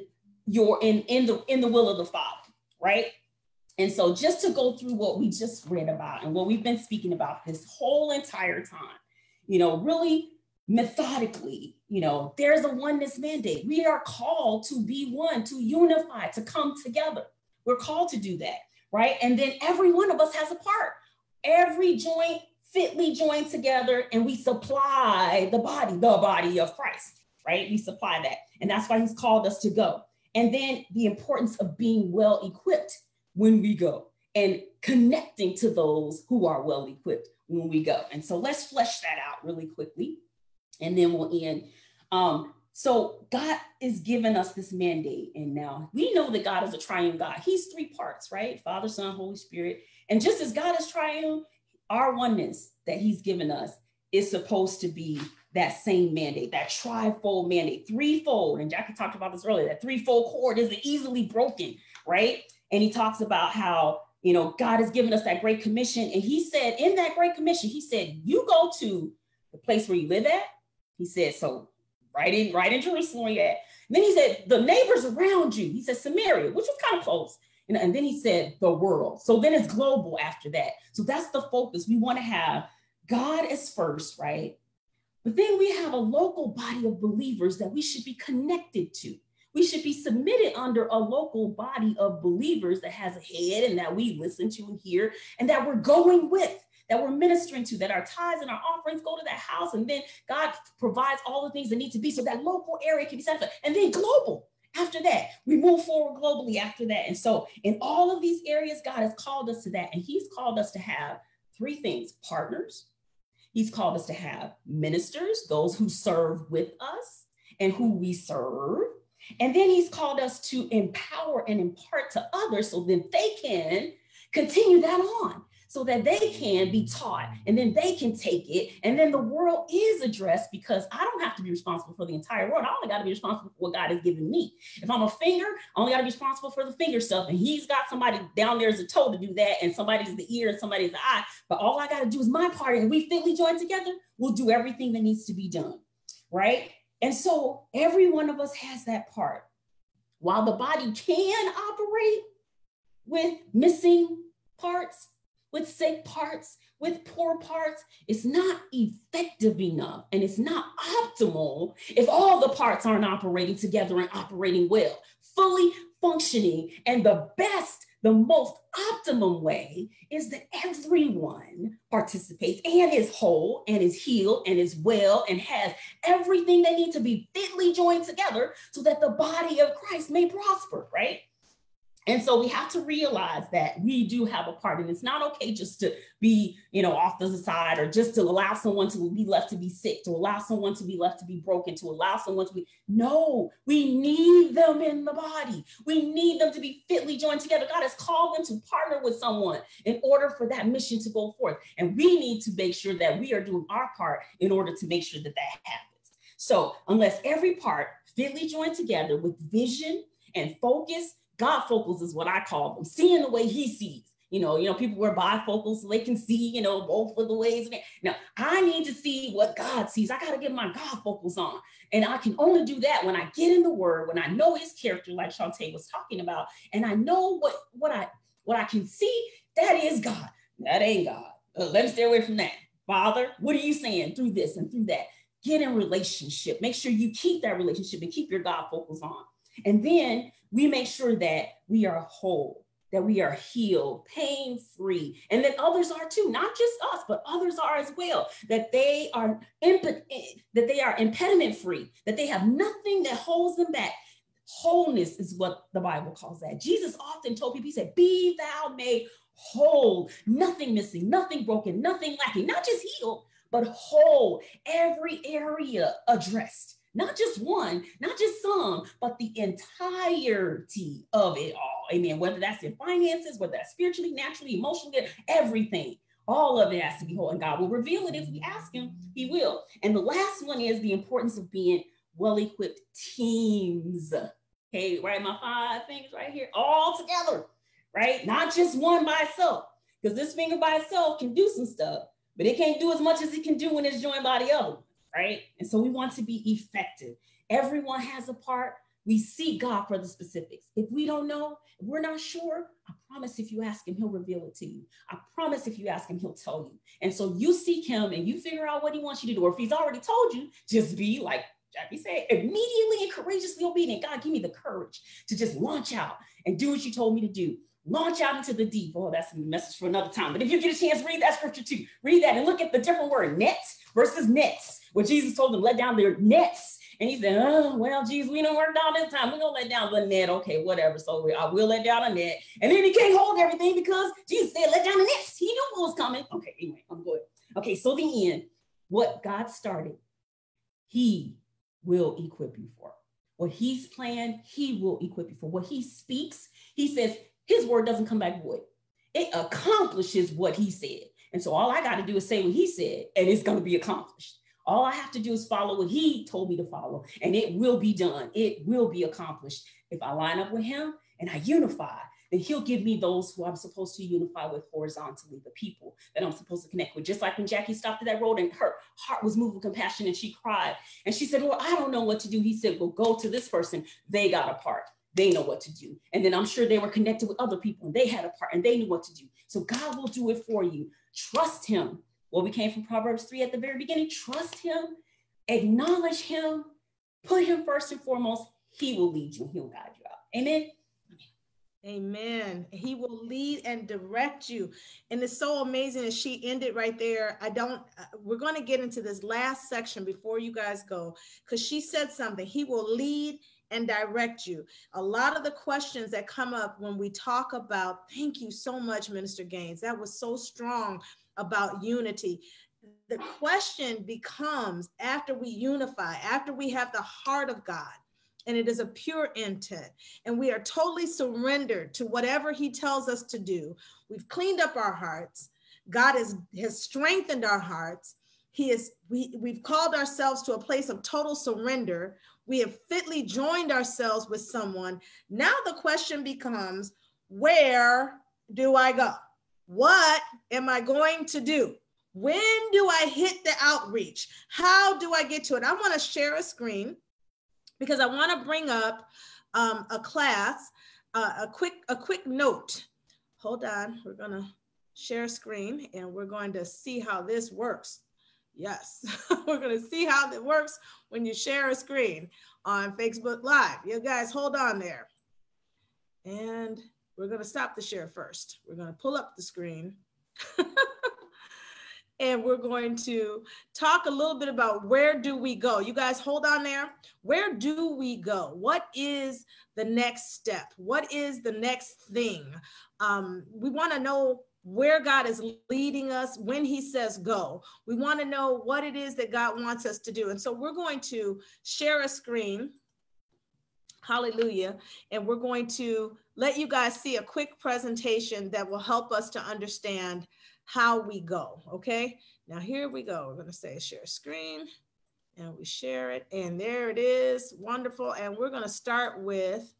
the will of the Father, right? And so just to go through what we just read about and what we've been speaking about this whole entire time, really methodically, there's a oneness mandate. We are called to be one, to unify, to come together. We're called to do that, right? And then every one of us has a part. Every joint fitly joined together, and we supply the body of Christ, right? We supply that. And that's why he's called us to go. And then the importance of being well equipped when we go, and connecting to those who are well equipped when we go. And so let's flesh that out really quickly, and then we'll end. So God is giving us this mandate, and now we know that God is a triune God. He's three parts, right? Father, Son, Holy Spirit. And just as God is triune, our oneness that he's given us is supposed to be that same mandate, that trifold mandate, threefold. And Jackie talked about this earlier, that threefold cord isn't easily broken, right? And he talks about how, God has given us that great commission. And he said, in that great commission, he said, you go to the place where you live at. He said, so right in Jerusalem where you're at. And then he said, the neighbors around you. He said, Samaria, which was kind of close. And then he said, the world. So then it's global after that. So that's the focus. We want to have God as first, right? But then we have a local body of believers that we should be connected to. We should be submitted under a local body of believers that has a head and that we listen to and hear, and that we're going with, that we're ministering to, that our tithes and our offerings go to that house. And then God provides all the things that need to be so that local area can be satisfied. And then global. After that, we move forward globally after that. And so in all of these areas, God has called us to that. And he's called us to have three things: partners. He's called us to have ministers, those who serve with us and who we serve. And then he's called us to empower and impart to others so that they can continue that on, so that they can be taught, and then they can take it. And then the world is addressed, because I don't have to be responsible for the entire world. I only got to be responsible for what God has given me. If I'm a finger, I only got to be responsible for the finger stuff. And he's got somebody down there as a toe to do that. And somebody's the ear and somebody's the eye. But all I got to do is my part. And we fitly join together, we'll do everything that needs to be done, right? And so every one of us has that part. While the body can operate with missing parts, with sick parts, with poor parts, it's not effective enough, and it's not optimal if all the parts aren't operating together and operating well, fully functioning. And the most optimum way is that everyone participates and is whole and is healed and is well and has everything they need to be fitly joined together so that the body of Christ may prosper, right? And so we have to realize that we do have a part, and it's not okay just to be, off to the side, or just to allow someone to be left to be sick, to allow someone to be left to be broken, to allow someone to be, no, we need them in the body. We need them to be fitly joined together. God has called them to partner with someone in order for that mission to go forth. And we need to make sure that we are doing our part in order to make sure that that happens. So unless every part fitly joined together with vision and focus, God focals is what I call them, seeing the way he sees. People wear bifocals so they can see, both of the ways. Now, I need to see what God sees. I got to get my God focals on. And I can only do that when I get in the word, when I know his character, like Shantae was talking about, and I know what I can see, that is God. That ain't God. Let me stay away from that. Father, what are you saying through this and through that? Get in relationship. Make sure you keep that relationship and keep your God focus on. And then we make sure that we are whole, that we are healed, pain-free, and that others are too, not just us, but others are as well, that they are impediment-free, that they have nothing that holds them back. Wholeness is what the Bible calls that. Jesus often told people, he said, be thou made whole, nothing missing, nothing broken, nothing lacking, not just healed, but whole, every area addressed. Not just one, not just some, but the entirety of it all. Amen. Whether that's in finances, whether that's spiritually, naturally, emotionally, everything. All of it has to be whole. And God will reveal it if we ask him. He will. And the last one is the importance of being well-equipped teams. Okay, right? My 5 fingers right here, all together, right? Not just one by itself. Because this finger by itself can do some stuff, but it can't do as much as it can do when it's joined by the other. Right? And so we want to be effective. Everyone has a part. We seek God for the specifics. If we don't know, if we're not sure, I promise if you ask him, he'll reveal it to you. I promise if you ask him, he'll tell you. And so you seek him and you figure out what he wants you to do. Or if he's already told you, just be like Jackie said, immediately and courageously obedient. God, give me the courage to just launch out and do what you told me to do. Launch out into the deep. Oh, that's a message for another time. But if you get a chance, read that scripture too. Read that and look at the different word, nets versus nets. When Jesus told them, let down their nets. And he said, oh, well, Jesus, we don't work down this time. We're going to let down the net. Okay, whatever. So I will let down a net. And then he can't hold everything because Jesus said, let down the nets. He knew what was coming. Okay, anyway, I'm good. Okay, so the end, what God started, he will equip you for. What he's planned, he will equip you for. What he speaks, he says, his word doesn't come back void. It accomplishes what he said. And so all I got to do is say what he said, and it's going to be accomplished. All I have to do is follow what he told me to follow, and it will be done. It will be accomplished. If I line up with him and I unify, then he'll give me those who I'm supposed to unify with horizontally, the people that I'm supposed to connect with. Just like when Jackie stopped at that road and her heart was moved with compassion and she cried. And she said, well, I don't know what to do. He said, well, go to this person. They got a part. They know what to do. And then I'm sure they were connected with other people and they had a part and they knew what to do. So God will do it for you. Trust him. Well, we came from Proverbs 3 at the very beginning. Trust him, acknowledge him, put him first and foremost. He will lead you. He'll guide you out. Amen. Amen. He will lead and direct you. And it's so amazing as she ended right there. We're going to get into this last section before you guys go, because she said something. He will lead and direct you. A lot of the questions that come up when we talk about, thank you so much, Minister Gaines. That was so strong about unity. The question becomes, after we unify, after we have the heart of God, and it is a pure intent, and we are totally surrendered to whatever he tells us to do. We've cleaned up our hearts. God has strengthened our hearts. We've called ourselves to a place of total surrender. We have fitly joined ourselves with someone. Now the question becomes, where do I go? What am I going to do? When do I hit the outreach? How do I get to it? I want to share a screen because I want to bring up a class, a quick note. Hold on, we're going to share a screen and we're going to see how this works. Yes, we're going to see how it works when you share a screen on Facebook Live. You guys hold on there. And we're going to stop the share first. We're going to pull up the screen. and we're going to talk a little bit about where do we go. You guys hold on there. Where do we go? What is the next step? What is the next thing? We want to know where God is leading us when he says go. We want to know what it is that God wants us to do. And so we're going to share a screen. Hallelujah. And we're going to let you guys see a quick presentation that will help us to understand how we go. Okay. Now here we go. We're going to say share screen and we share it. And there it is. Wonderful. And we're going to start with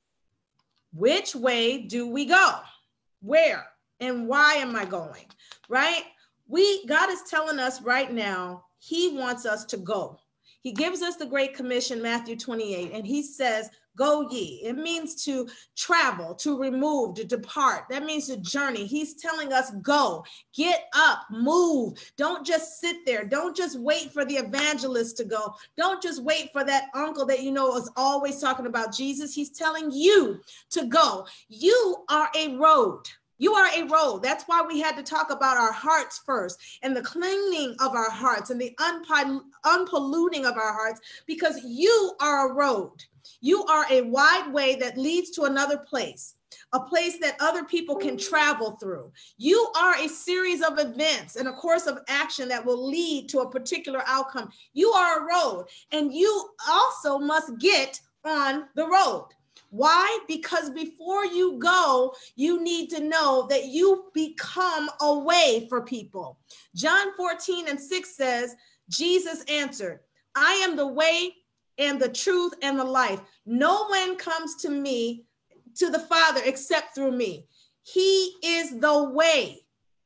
which way do we go? Where and why am I going? Right? God is telling us right now, he wants us to go. He gives us the Great Commission, Matthew 28, and he says, go ye. It means to travel, to remove, to depart. That means to journey. He's telling us, go, get up, move. Don't just sit there. Don't just wait for the evangelist to go. Don't just wait for that uncle that you know is always talking about Jesus. He's telling you to go. You are a road. You are a road. That's why we had to talk about our hearts first and the cleaning of our hearts and the unpolluting of our hearts, because you are a road. You are a wide way that leads to another place, a place that other people can travel through. You are a series of events and a course of action that will lead to a particular outcome. You are a road, and you also must get on the road. Why? Because before you go, you need to know that you become a way for people. John 14:6 says, Jesus answered, I am the way and the truth and the life. No one comes to me, to the Father, except through me. He is the way.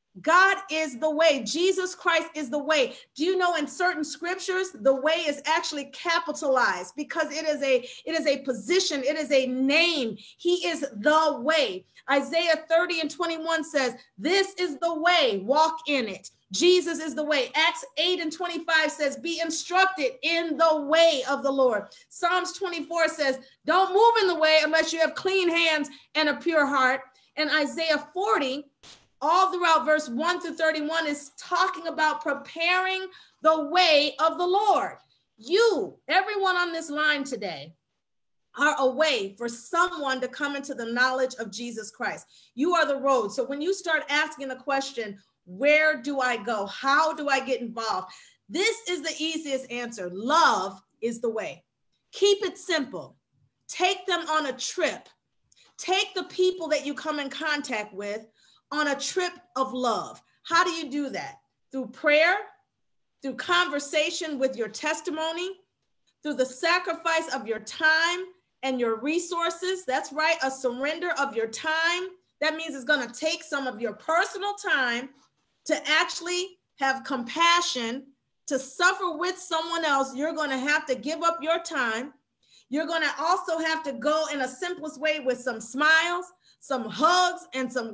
God is the way. Jesus Christ is the way. Do you know in certain scriptures, the way is actually capitalized because it is a position. It is a name. He is the way. Isaiah 30:21 says, this is the way, walk in it. Jesus is the way. Acts 8:25 says, be instructed in the way of the Lord. Psalms 24 says, don't move in the way unless you have clean hands and a pure heart. And Isaiah 40, all throughout verse 1-31, is talking about preparing the way of the Lord. You, everyone on this line today, are a way for someone to come into the knowledge of Jesus Christ. You are the road. So when you start asking the question, where do I go? How do I get involved? This is the easiest answer. Love is the way. Keep it simple. Take them on a trip. Take the people that you come in contact with on a trip of love. How do you do that? Through prayer, through conversation with your testimony, through the sacrifice of your time and your resources. That's right, a surrender of your time. That means it's going to take some of your personal time to actually have compassion, to suffer with someone else. You're going to have to give up your time. You're going to also have to go in a simplest way with some smiles, some hugs, and some,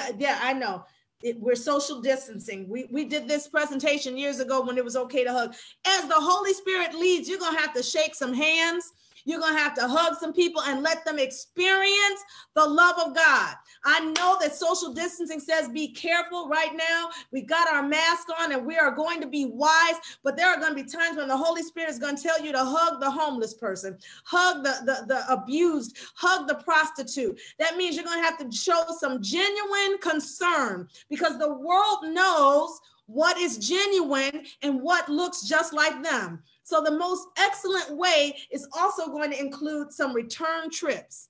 I know. We're social distancing. We did this presentation years ago when it was okay to hug. As the Holy Spirit leads, you're going to have to shake some hands. You're going to have to hug some people and let them experience the love of God. I know that social distancing says be careful right now. We got our mask on and we are going to be wise, but there are going to be times when the Holy Spirit is going to tell you to hug the homeless person, hug the abused, hug the prostitute. That means you're going to have to show some genuine concern, because the world knows what is genuine and what looks just like them. So the most excellent way is also going to include some return trips.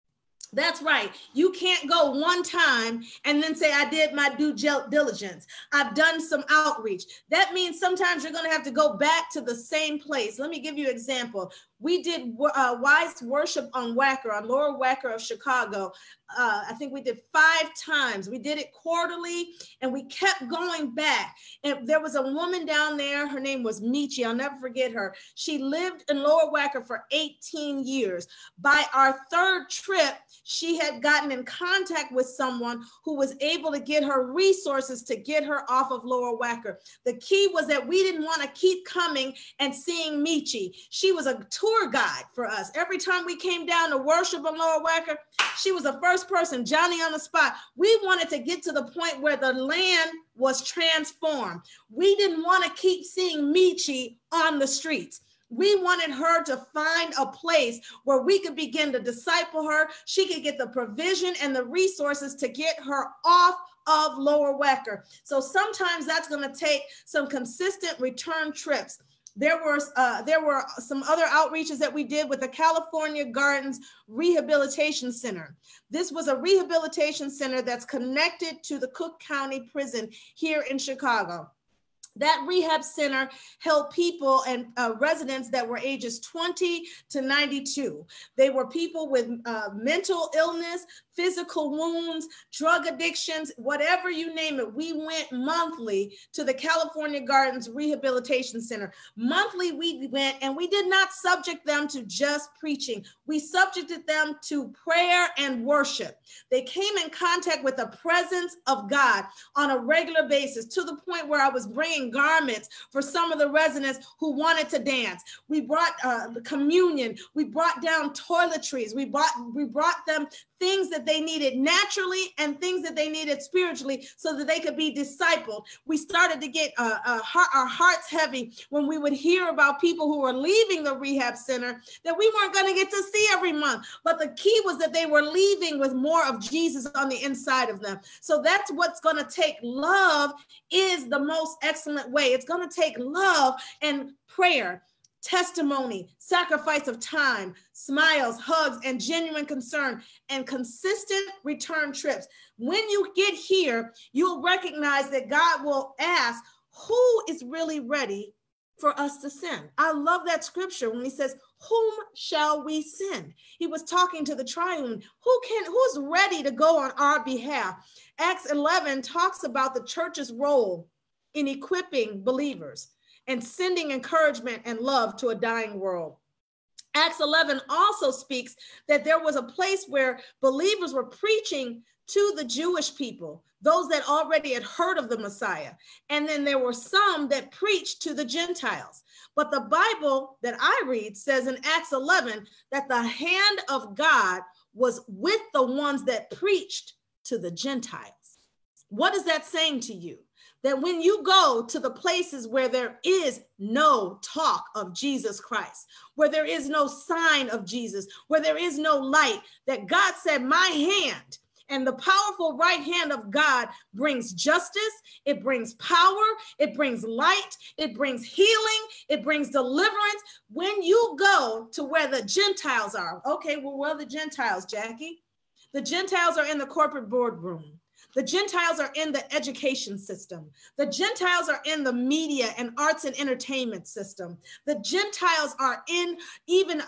That's right. You can't go one time and then say, I did my due diligence. I've done some outreach. That means sometimes you're going to have to go back to the same place. Let me give you an example. We did Wise Worship on Wacker, on Lower Wacker of Chicago. I think we did 5 times. We did it quarterly, and we kept going back. And there was a woman down there. Her name was Michi. I'll never forget her. She lived in Lower Wacker for 18 years. By our 3rd trip, she had gotten in contact with someone who was able to get her resources to get her off of Lower Wacker. The key was that we didn't want to keep coming and seeing Michi. She was a tour guide for us. Every time we came down to worship on Lower Wacker, She was the first person, Johnny on the spot. We wanted to get to the point where the land was transformed. We didn't want to keep seeing Michi on the streets. We wanted her to find a place where we could begin to disciple her. She could get the provision and the resources to get her off of Lower Wecker. So sometimes that's going to take some consistent return trips. There were some other outreaches that we did with the California Gardens Rehabilitation Center. This was a rehabilitation center that's connected to the Cook County Prison here in Chicago. That rehab center held people and residents that were ages 20 to 92. They were people with mental illness, physical wounds, drug addictions, whatever you name it. We went monthly to the California Gardens Rehabilitation Center. Monthly we went, and we did not subject them to just preaching. We subjected them to prayer and worship. They came in contact with the presence of God on a regular basis, to the point where I was bringing garments for some of the residents who wanted to dance. We brought the communion. We brought down toiletries. We brought them things that they needed naturally and things that they needed spiritually, so that they could be discipled. We started to get our hearts heavy when we would hear about people who were leaving the rehab center that we weren't going to get to see every month. But the key was that they were leaving with more of Jesus on the inside of them. So that's what's going to take. Love is the most excellent way. It's going to take love and prayer, testimony, sacrifice of time, smiles, hugs, and genuine concern, and consistent return trips. When you get here, you'll recognize that God will ask, who is really ready for us to send? I love that scripture when he says, whom shall we send? He was talking to the triune. Who's ready to go on our behalf? Acts 11 talks about the church's role in equipping believers and sending encouragement and love to a dying world. Acts 11 also speaks that there was a place where believers were preaching to the Jewish people, those that already had heard of the Messiah. And then there were some that preached to the Gentiles. But the Bible that I read says in Acts 11 that the hand of God was with the ones that preached to the Gentiles. What is that saying to you? That when you go to the places where there is no talk of Jesus Christ, where there is no sign of Jesus, where there is no light, that God said, my hand and the powerful right hand of God brings justice, it brings power, it brings light, it brings healing, it brings deliverance. When you go to where the Gentiles are, okay, well, where are the Gentiles, Jackie? The Gentiles are in the corporate boardroom. The Gentiles are in the education system. The Gentiles are in the media and arts and entertainment system. The Gentiles are in even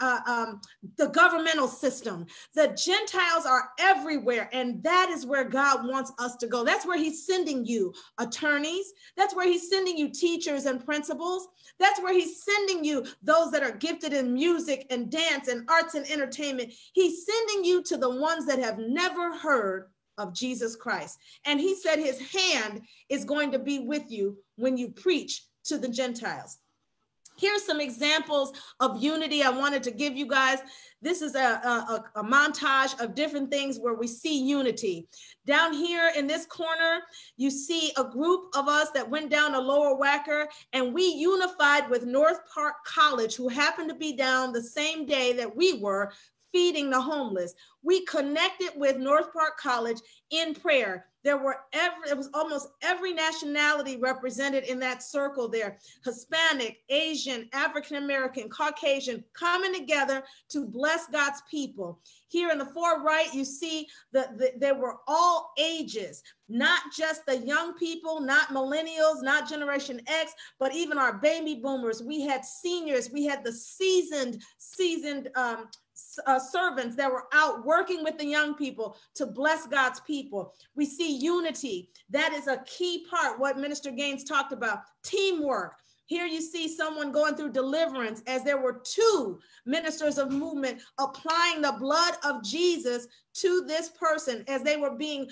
the governmental system. The Gentiles are everywhere, and that is where God wants us to go. That's where he's sending you attorneys. That's where he's sending you teachers and principals. That's where he's sending you those that are gifted in music and dance and arts and entertainment. He's sending you to the ones that have never heard of Jesus Christ. And he said his hand is going to be with you when you preach to the Gentiles. Here's some examples of unity I wanted to give you guys. This is a montage of different things where we see unity. Down here in this corner, you see a group of us that went down to Lower Wacker, and we unified with North Park College, who happened to be down the same day that we were, feeding the homeless. We connected with North Park College in prayer. It was almost every nationality represented in that circle there. Hispanic, Asian, African-American, Caucasian, coming together to bless God's people. Here in the far right, you see that they were all ages, not just the young people, not millennials, not Generation X, but even our baby boomers. We had seniors, we had the seasoned servants that were out working with the young people to bless God's people. We see unity. That is a key part, what Minister Gaines talked about, teamwork. Here you see someone going through deliverance as there were 2 ministers of movement applying the blood of Jesus to this person as they were being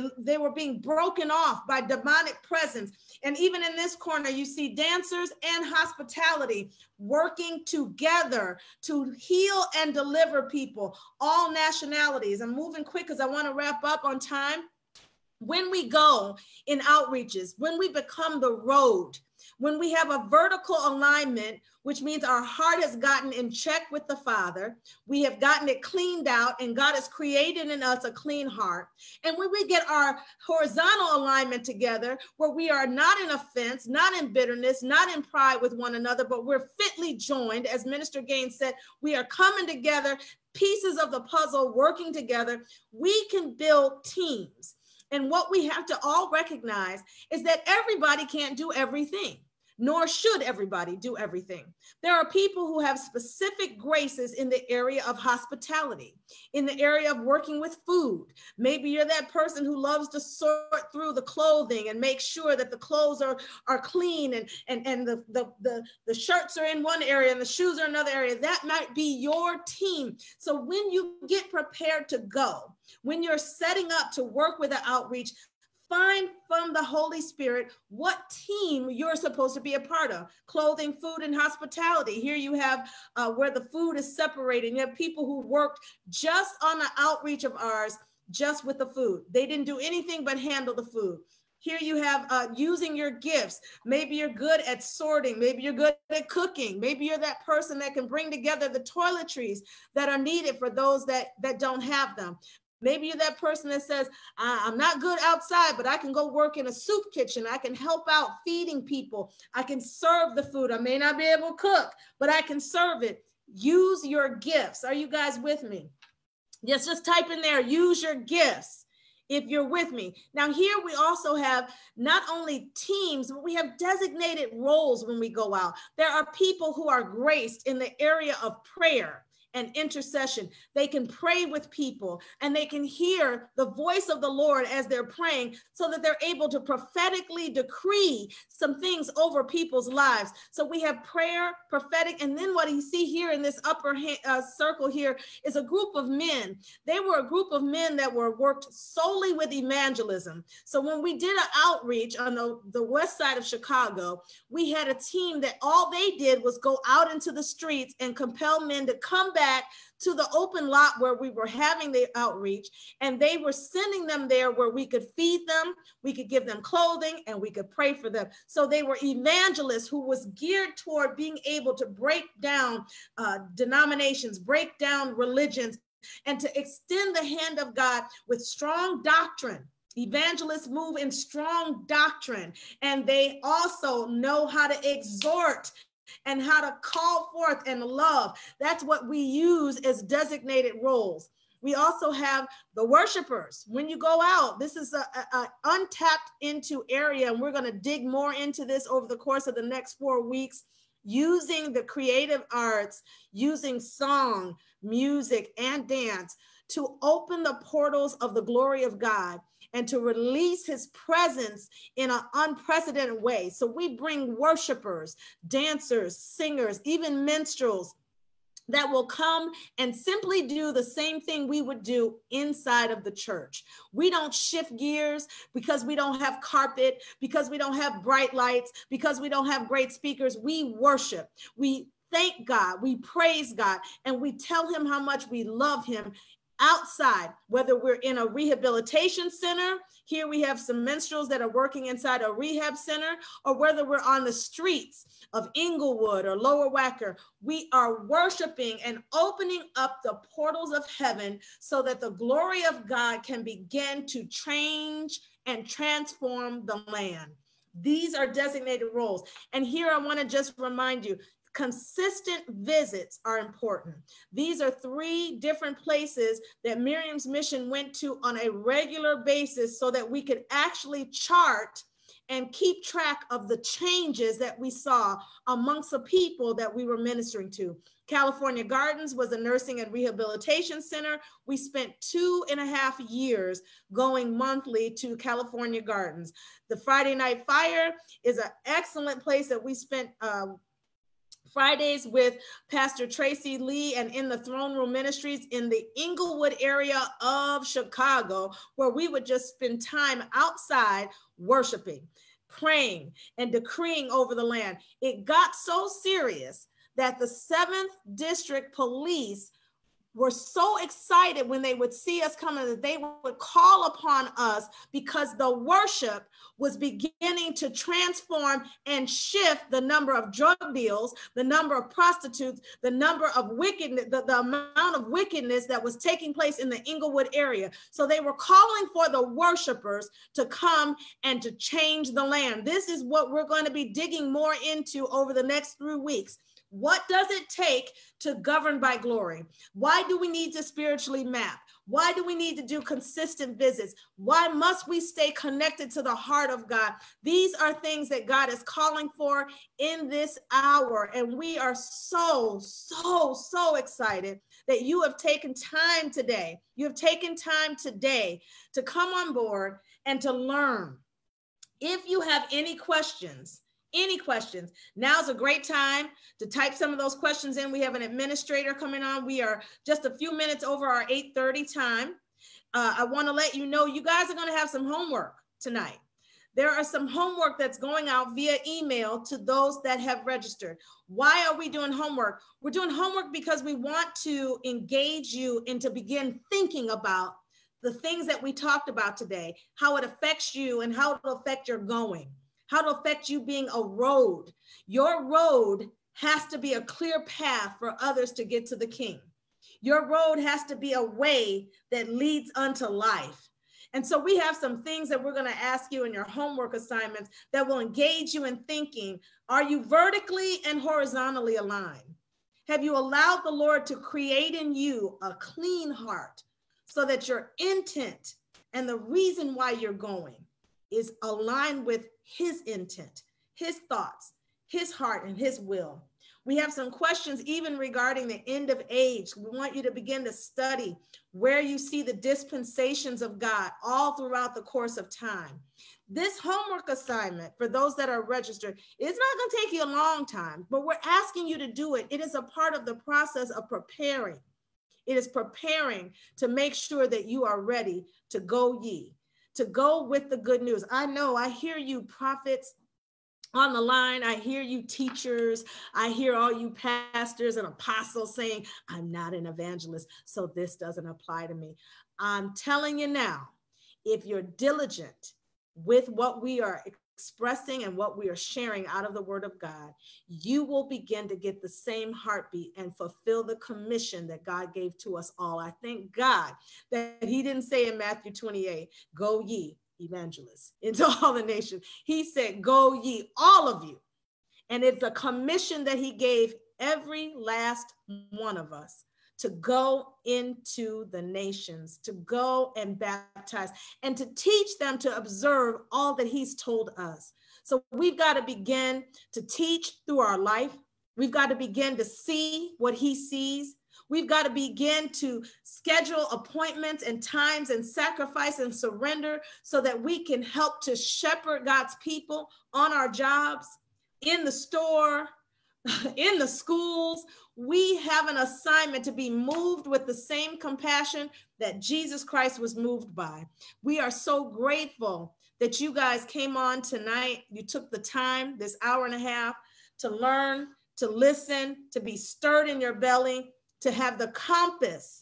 broken off by demonic presence. And even in this corner, you see dancers and hospitality working together to heal and deliver people, all nationalities. I'm moving quick because I want to wrap up on time. When we go in outreaches, when we become the road, when we have a vertical alignment, which means our heart has gotten in check with the Father, we have gotten it cleaned out, and God has created in us a clean heart. And when we get our horizontal alignment together, where we are not in offense, not in bitterness, not in pride with one another, but we're fitly joined, as Minister Gaines said, we are coming together, pieces of the puzzle working together, we can build teams. And what we have to all recognize is that everybody can't do everything, nor should everybody do everything. There are people who have specific graces in the area of hospitality, in the area of working with food. Maybe you're that person who loves to sort through the clothing and make sure that the clothes are clean and the shirts are in one area and the shoes are in another area. That might be your team. So when you get prepared to go, when you're setting up to work with an outreach, find from the Holy Spirit what team you're supposed to be a part of. Clothing, food, and hospitality. Here you have where the food is separated. You have people who worked just on an outreach of ours, just with the food. They didn't do anything but handle the food. Here you have using your gifts. Maybe you're good at sorting. Maybe you're good at cooking. Maybe you're that person that can bring together the toiletries that are needed for those that don't have them. Maybe you're that person that says, I'm not good outside, but I can go work in a soup kitchen. I can help out feeding people. I can serve the food. I may not be able to cook, but I can serve it. Use your gifts. Are you guys with me? Yes, just type in there, use your gifts, if you're with me. Now here we also have not only teams, but we have designated roles when we go out. There are people who are graced in the area of prayer and intercession. They can pray with people and they can hear the voice of the Lord as they're praying, so that they're able to prophetically decree some things over people's lives. So we have prayer, prophetic, and then what you see here in this upper circle here is a group of men. They were a group of men that were worked solely with evangelism. So when we did an outreach on the west side of Chicago, we had a team that all they did was go out into the streets and compel men to come back to the open lot where we were having the outreach, and they were sending them there where we could feed them, we could give them clothing, and we could pray for them. So they were evangelists who was geared toward being able to break down denominations, break down religions, and to extend the hand of God with strong doctrine. Evangelists move in strong doctrine, and they also know how to exhort and how to call forth and love. That's what we use as designated roles. We also have the worshipers. When you go out, this is a untapped into area, and we're going to dig more into this over the course of the next 4 weeks, using the creative arts, using song, music, and dance to open the portals of the glory of God and to release his presence in an unprecedented way. So we bring worshipers, dancers, singers, even minstrels that will come and simply do the same thing we would do inside of the church. We don't shift gears because we don't have carpet, because we don't have bright lights, because we don't have great speakers. We worship. We thank God, we praise God, and we tell him how much we love him outside, whether we're in a rehabilitation center. Here we have some minstrels that are working inside a rehab center, or whether we're on the streets of Inglewood or Lower Wacker, we are worshiping and opening up the portals of heaven so that the glory of God can begin to change and transform the land. These are designated roles. And here I want to just remind you, consistent visits are important. These are 3 different places that Miriam's Mission went to on a regular basis so that we could actually chart and keep track of the changes that we saw amongst the people that we were ministering to. California Gardens was a nursing and rehabilitation center. We spent 2.5 years going monthly to California Gardens. The Friday Night Fire is an excellent place that we spent Fridays with Pastor Tracy Lee and In the Throne Room Ministries in the Inglewood area of Chicago, where we would just spend time outside worshiping, praying, and decreeing over the land. It got so serious that the 7th District Police were so excited when they would see us coming that they would call upon us because the worship was beginning to transform and shift the number of drug deals, the number of prostitutes, the number of wickedness, the amount of wickedness that was taking place in the Inglewood area. So they were calling for the worshipers to come and to change the land. This is what we're going to be digging more into over the next 3 weeks. What does it take to govern by glory? Why do we need to spiritually map? Why do we need to do consistent visits? Why must we stay connected to the heart of God? These are things that God is calling for in this hour. And we are so excited that you have taken time today. You have taken time today to come on board and to learn. If you have any questions, now's a great time to type some of those questions in. We have an administrator coming on. We are just a few minutes over our 8:30 time. I want to let you know you guys are going to have some homework tonight. There are some homework that's going out via email to those that have registered. Why are we doing homework? We're doing homework because we want to engage you and to begin thinking about the things that we talked about today, how it affects you and how it will affect your going. How to affect you being a road. Your road has to be a clear path for others to get to the King. Your road has to be a way that leads unto life. And so we have some things that we're going to ask you in your homework assignments that will engage you in thinking. Are you vertically and horizontally aligned? Have you allowed the Lord to create in you a clean heart so that your intent and the reason why you're going is aligned with his intent, his thoughts, his heart, and his will? We have some questions even regarding the end of age. We want you to begin to study where you see the dispensations of God all throughout the course of time. This homework assignment, for those that are registered, is not going to take you a long time, but we're asking you to do it. It is a part of the process of preparing. It is preparing to make sure that you are ready to go ye, to go with the good news. I know, I hear you prophets on the line. I hear you teachers. I hear all you pastors and apostles saying, I'm not an evangelist, so this doesn't apply to me. I'm telling you now, if you're diligent with what we are expressing and what we are sharing out of the word of God, you will begin to get the same heartbeat and fulfill the commission that God gave to us all. I thank God that he didn't say in Matthew 28, go ye evangelists into all the nations. He said, go ye, all of you. And it's a commission that he gave every last one of us to go into the nations, to go and baptize, and to teach them to observe all that he's told us. So we've got to begin to teach through our life. We've got to begin to see what he sees. We've got to begin to schedule appointments and times and sacrifice and surrender so that we can help to shepherd God's people on our jobs, in the store, in the schools. We have an assignment to be moved with the same compassion that Jesus Christ was moved by. We are so grateful that you guys came on tonight. You took the time, this hour and a half, to learn, to listen, to be stirred in your belly, to have the compass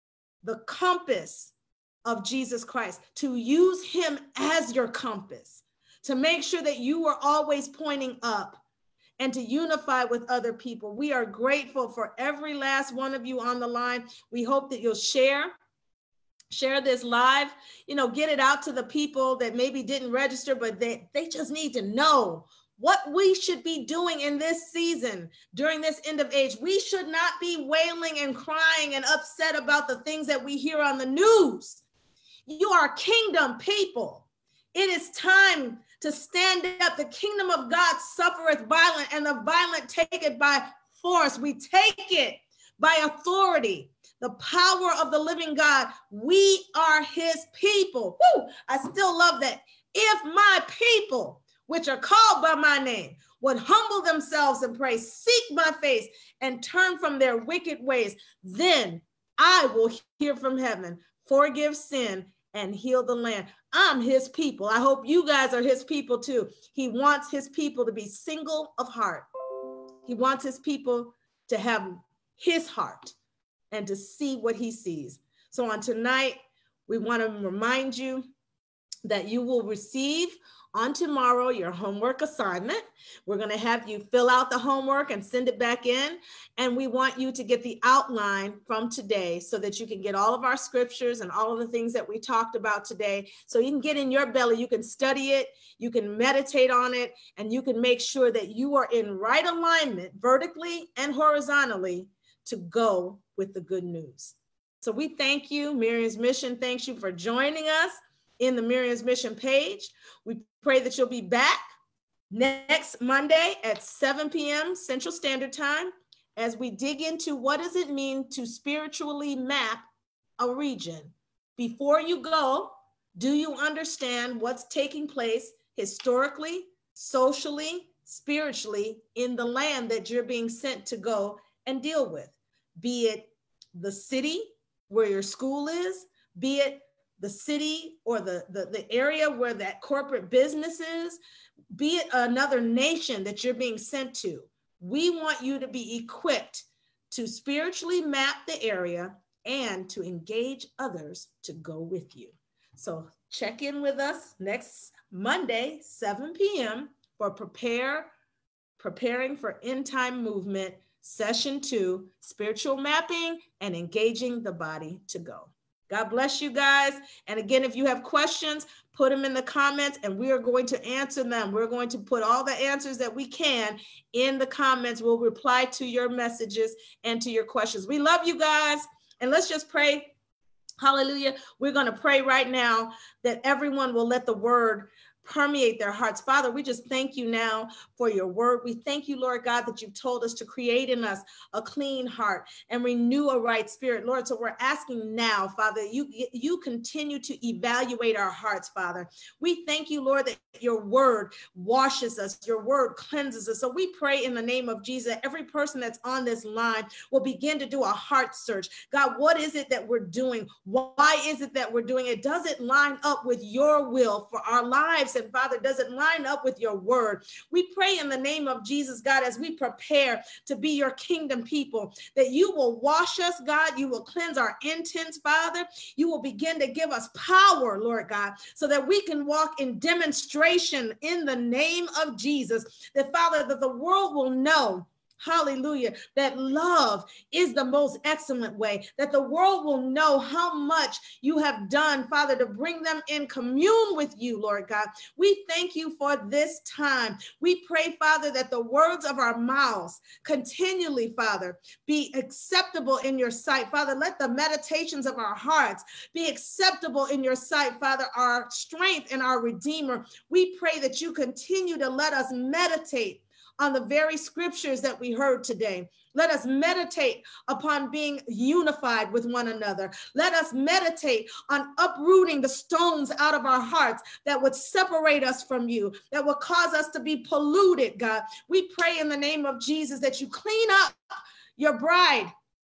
of Jesus Christ, to use him as your compass, to make sure that you are always pointing up, and to unify with other people. We are grateful for every last one of you on the line. We hope that you'll share this live, get it out to the people that maybe didn't register, but they just need to know what we should be doing in this season during this end of age. We should not be wailing and crying and upset about the things that we hear on the news. You are kingdom people. It is time to stand up. The kingdom of God suffereth violent, and the violent take it by force. We take it by authority. The power of the living God. We are his people. Woo! I still love that. If my people, which are called by my name, would humble themselves and pray, seek my face, and turn from their wicked ways, then I will hear from heaven, forgive sin, and heal the land. I'm his people. I hope you guys are his people too. He wants his people to be single of heart. He wants his people to have his heart and to see what he sees. So on tonight, we want to remind you that you will receive on tomorrow your homework assignment. We're going to have you fill out the homework and send it back in. And we want you to get the outline from today so that you can get all of our scriptures and all of the things that we talked about today. So you can get in your belly, you can study it, you can meditate on it, and you can make sure that you are in right alignment vertically and horizontally to go with the good news. So we thank you. Miriam's Mission thanks you for joining us in the Miriam's Mission page. We pray that you'll be back next Monday at 7 p.m. Central Standard Time as we dig into what does it mean to spiritually map a region. Before you go, do you understand what's taking place historically, socially, spiritually in the land that you're being sent to go and deal with? Be it the city where your school is, be it the city or the area where that corporate business is, be it another nation that you're being sent to. We want you to be equipped to spiritually map the area and to engage others to go with you. So check in with us next Monday, 7 p.m. for preparing for End Time Movement Session 2, Spiritual Mapping and Engaging the Body to Go. God bless you guys. And again, if you have questions, put them in the comments and we are going to answer them. We're going to put all the answers that we can in the comments. We'll reply to your messages and to your questions. We love you guys. And let's just pray. Hallelujah. We're going to pray right now that everyone will let the word permeate their hearts. Father, we just thank you now for your word. We thank you, Lord God, that you've told us to create in us a clean heart and renew a right spirit, Lord. So we're asking now, Father, you continue to evaluate our hearts, Father. We thank you, Lord, that your word washes us, your word cleanses us. So we pray in the name of Jesus, every person that's on this line will begin to do a heart search. God, what is it that we're doing? Why is it that we're doing it? Does it line up with your will for our lives? And Father, does it line up with your word? We pray in the name of Jesus, God, as we prepare to be your kingdom people, that you will wash us, God. You will cleanse our intents, Father. You will begin to give us power, Lord God, so that we can walk in demonstration in the name of Jesus, that Father, that the world will know, hallelujah, that love is the most excellent way, that the world will know how much you have done, Father, to bring them in commune with you, Lord God. We thank you for this time. We pray, Father, that the words of our mouths continually, Father, be acceptable in your sight. Father, let the meditations of our hearts be acceptable in your sight, Father, our strength and our Redeemer. We pray that you continue to let us meditate on the very scriptures that we heard today. Let us meditate upon being unified with one another. Let us meditate on uprooting the stones out of our hearts that would separate us from you, that would cause us to be polluted, God. We pray in the name of Jesus that you clean up your bride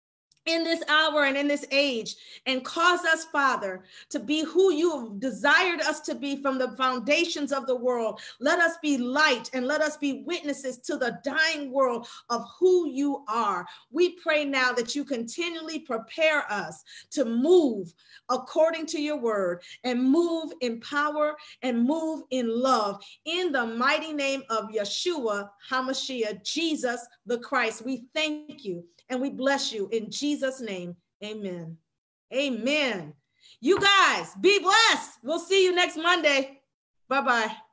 in this hour and in this age, and cause us, Father, to be who you have desired us to be from the foundations of the world. Let us be light and let us be witnesses to the dying world of who you are. We pray now that you continually prepare us to move according to your word and move in power and move in love. In the mighty name of Yeshua HaMashiach, Jesus the Christ, we thank you and we bless you in Jesus' name. Amen. Amen. You guys be blessed. We'll see you next Monday. Bye-bye.